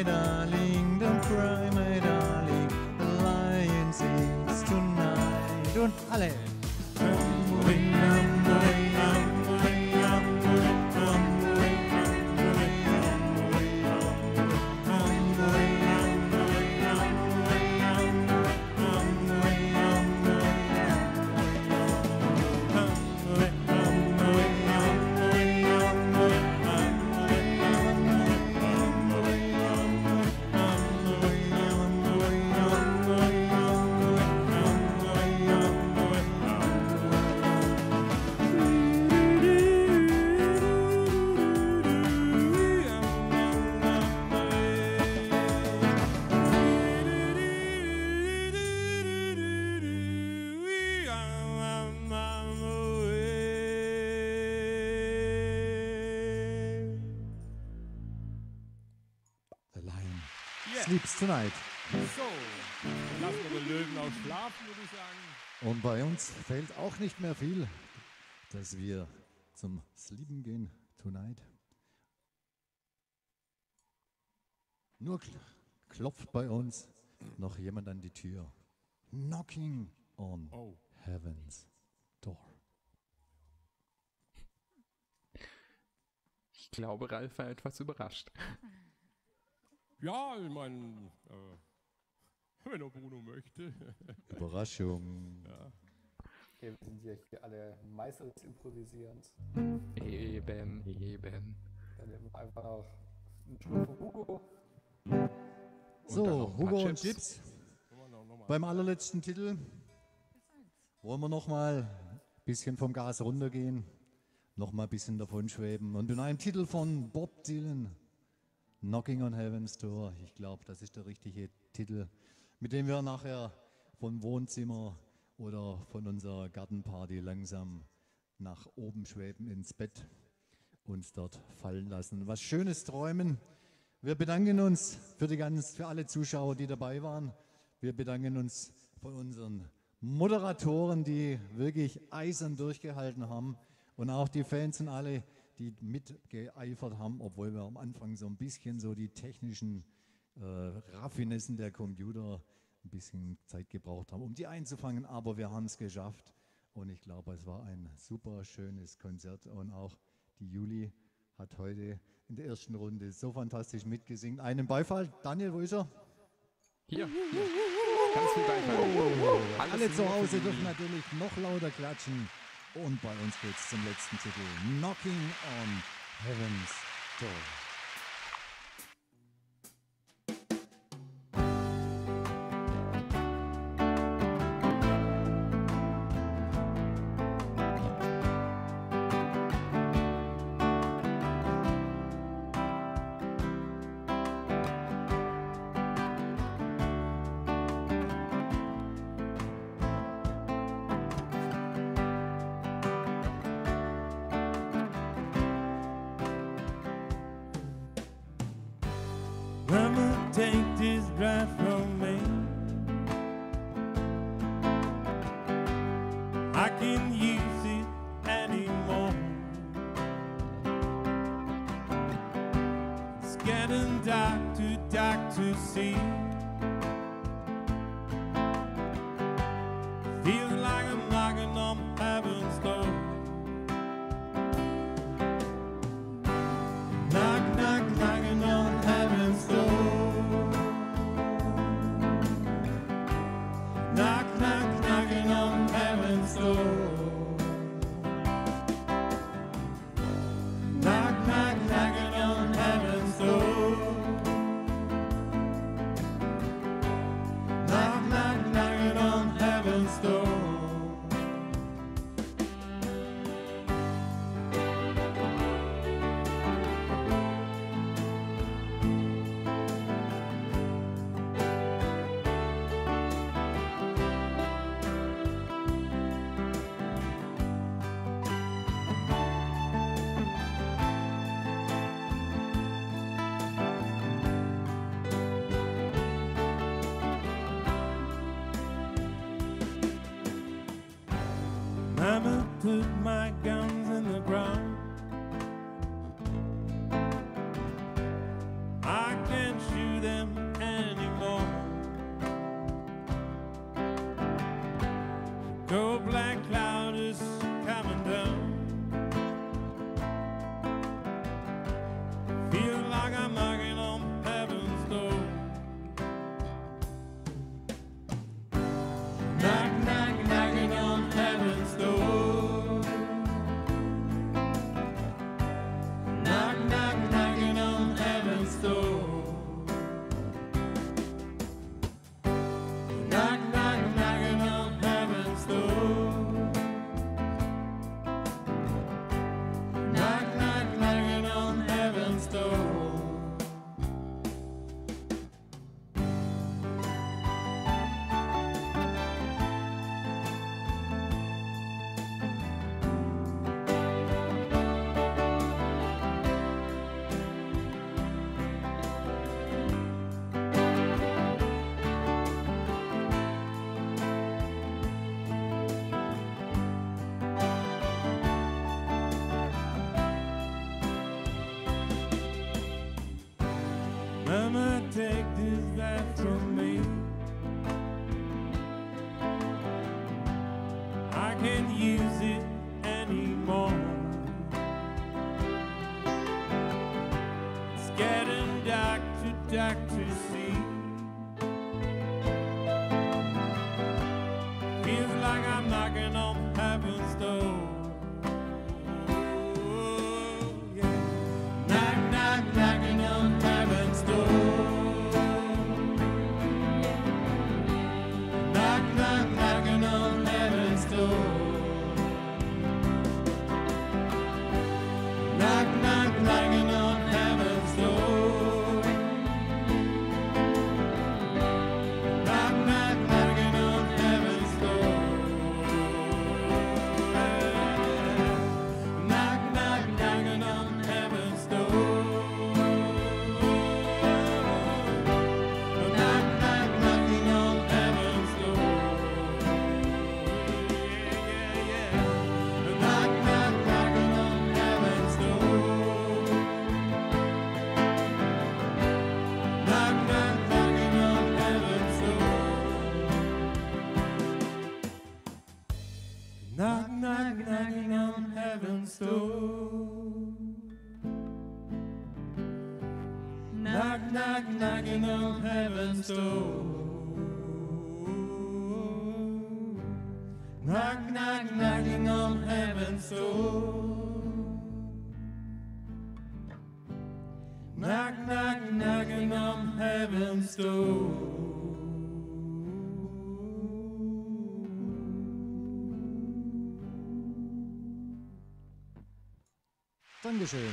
my darling, don't cry, my darling. The lion sings tonight. Und alle. Sleeps Tonight. So, dann lassen wir den Löwen auch schlafen, würde ich sagen. Und bei uns fehlt auch nicht mehr viel, dass wir zum Sleepen gehen tonight. Nur kl- klopft bei uns noch jemand an die Tür. Knocking on Oh. Heaven's Door. Ich glaube, Ralf war etwas überrascht. Ja, ich meine, äh, wenn er Bruno möchte. Überraschung. Ja. Wir sind ja hier alle Meister des Improvisierens. Eben, eben. Dann nehmen wir einfach noch einen Schluck von Hugo. So, dann noch ein paar Hugo und Chips. Chips. Können wir noch- noch mal- Beim allerletzten Titel wollen wir noch mal ein bisschen vom Gas runtergehen, noch mal ein bisschen davon schweben. Und in einem Titel von Bob Dylan, Knocking on Heaven's Door. Ich glaube, das ist der richtige Titel, mit dem wir nachher vom Wohnzimmer oder von unserer Gartenparty langsam nach oben schweben ins Bett, uns dort fallen lassen. Was Schönes träumen. Wir bedanken uns für, die ganz, für alle Zuschauer, die dabei waren. Wir bedanken uns bei unseren Moderatoren, die wirklich eisern durchgehalten haben. Und auch die Fans und alle, die mitgeeifert haben, obwohl wir am Anfang so ein bisschen so die technischen äh, Raffinessen der Computer ein bisschen Zeit gebraucht haben, um die einzufangen. Aber wir haben es geschafft. Und ich glaube, es war ein super schönes Konzert. Und auch die Juli hat heute in der ersten Runde so fantastisch mitgesungen. Einen Beifall. Daniel, wo ist er? Hier, hier. Ganz viel Beifall. Alles Alle zu nur für Hause die dürfen natürlich noch lauter klatschen. Und bei uns geht's zum letzten Titel. Knocking on Heaven's Door. Mama, take this drive from me. I can't use it anymore. It's getting dark, too dark to see. Feels like I'm knocking on heaven's door. Knock, knock, knocking on heaven's door. Knock, knock, knocking on heaven's door. Knock, knock, knocking on heaven's door. Knock, knock, knocking on heaven's door. Mama put my guns in the ground. I can't shoot them anymore. Cold black cloud is coming down. Feel like I'm knocking on heaven's door. Knock, knock, knocking on heaven's door. Knock, knock, knocking on heaven's door. Knock, knock, knocking on heaven's door. Knock, knock, knocking on heaven's door. Mama, take this back from me. I can't use it anymore. It's getting dark, too dark to see. Feels like I'm knocking on heaven's door. Oh, yeah. Knock, knock, knocking on heaven's door. Knock, knock, knocking on heaven's door. Knock, knock, knocking on heaven's door. Knock, knock, knocking on heaven's door. Knock, knock, knocking on heaven's door. Knock, knock, knocking on heaven's door. Yeah, yeah, yeah. Knock, knock, knocking on heaven's door. Knock, knock, knocking on heaven's door. Knock, knock, knocking on heaven's door. Knock, knock, knocking on heaven's door. Knock, knock, knocking on heaven's door. Knock, knock, knocking on heaven's door. Dankeschön.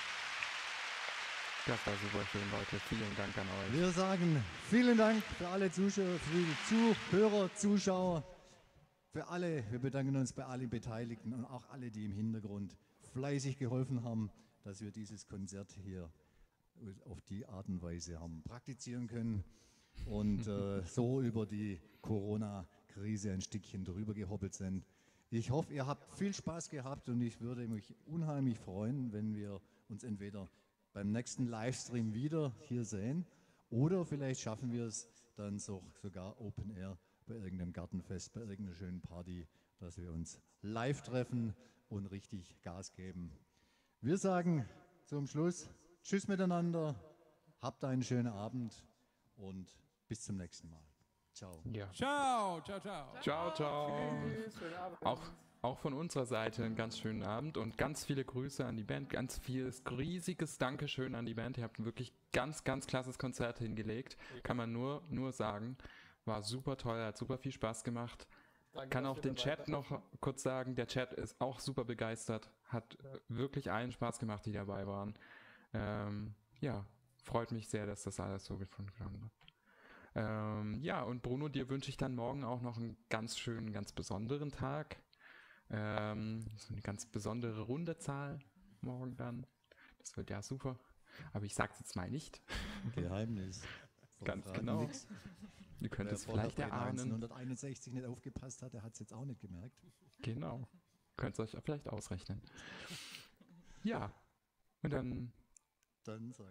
Das war super schön, Leute. Vielen Dank an euch. Wir sagen vielen Dank für alle Zuschauer, für die Zuhörer, Zuschauer, für alle. Wir bedanken uns bei allen Beteiligten und auch alle, die im Hintergrund fleißig geholfen haben, dass wir dieses Konzert hier auf die Art und Weise haben praktizieren können und äh, so über die Corona-Krise ein Stückchen drüber gehoppelt sind. Ich hoffe, ihr habt viel Spaß gehabt und ich würde mich unheimlich freuen, wenn wir uns entweder beim nächsten Livestream wieder hier sehen oder vielleicht schaffen wir es dann so, sogar Open Air bei irgendeinem Gartenfest, bei irgendeiner schönen Party, dass wir uns live treffen und richtig Gas geben. Wir sagen zum Schluss Tschüss miteinander, habt einen schönen Abend und bis zum nächsten Mal. Ciao. Ja. Ciao, ciao, ciao. Ciao, ciao. Auch, auch von unserer Seite einen ganz schönen Abend und ganz viele Grüße an die Band, ganz vieles riesiges Dankeschön an die Band. Ihr habt ein wirklich ganz, ganz klasses Konzert hingelegt. Kann man nur, nur sagen. War super toll, hat super viel Spaß gemacht. Danke, Kann dass auch wir den dabei Chat noch kurz sagen, der Chat ist auch super begeistert. Hat äh, wirklich allen Spaß gemacht, die dabei waren. Ähm, ja, freut mich sehr, dass das alles so gefunden hat. Ähm, ja, und Bruno, dir wünsche ich dann morgen auch noch einen ganz schönen, ganz besonderen Tag. Ähm, so eine ganz besondere runde Zahl morgen dann. Das wird ja super. Aber ich sag's jetzt mal nicht. Geheimnis. Ganz Verraten genau. nix. Ihr könnt Wer es vorher vielleicht bei erahnen. neunzehnhunderteinundsechzig nicht aufgepasst hat, der hat es jetzt auch nicht gemerkt. Genau. Könnt ihr euch vielleicht ausrechnen. Ja. Und dann Dann sagen wir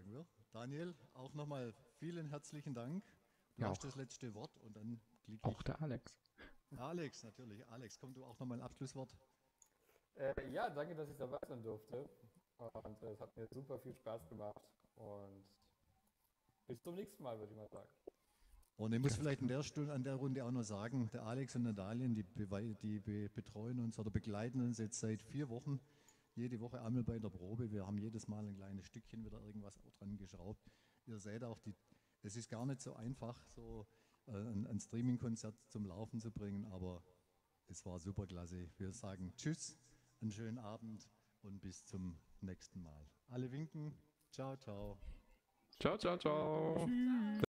Daniel, auch nochmal vielen herzlichen Dank. Du Ja, hast auch. das letzte Wort und dann klicke Auch ich. der Alex. Alex, natürlich. Alex, komm du auch nochmal ein Abschlusswort. Äh, ja, danke, dass ich dabei sein durfte. Und äh, es hat mir super viel Spaß gemacht. Und bis zum nächsten Mal, würde ich mal sagen. Und ich muss vielleicht in der Stunde, an der Runde auch noch sagen, der Alex und der Daniel, die, bewei- die be betreuen uns oder begleiten uns jetzt seit vier Wochen. Jede Woche einmal bei der Probe. Wir haben jedes Mal ein kleines Stückchen wieder irgendwas auch dran geschraubt. Ihr seht auch, die, es ist gar nicht so einfach, so äh, ein, ein Streaming-Konzert zum Laufen zu bringen, aber es war super klasse. Wir sagen Tschüss, einen schönen Abend und bis zum nächsten Mal. Alle winken. Ciao, ciao. Ciao, ciao, ciao.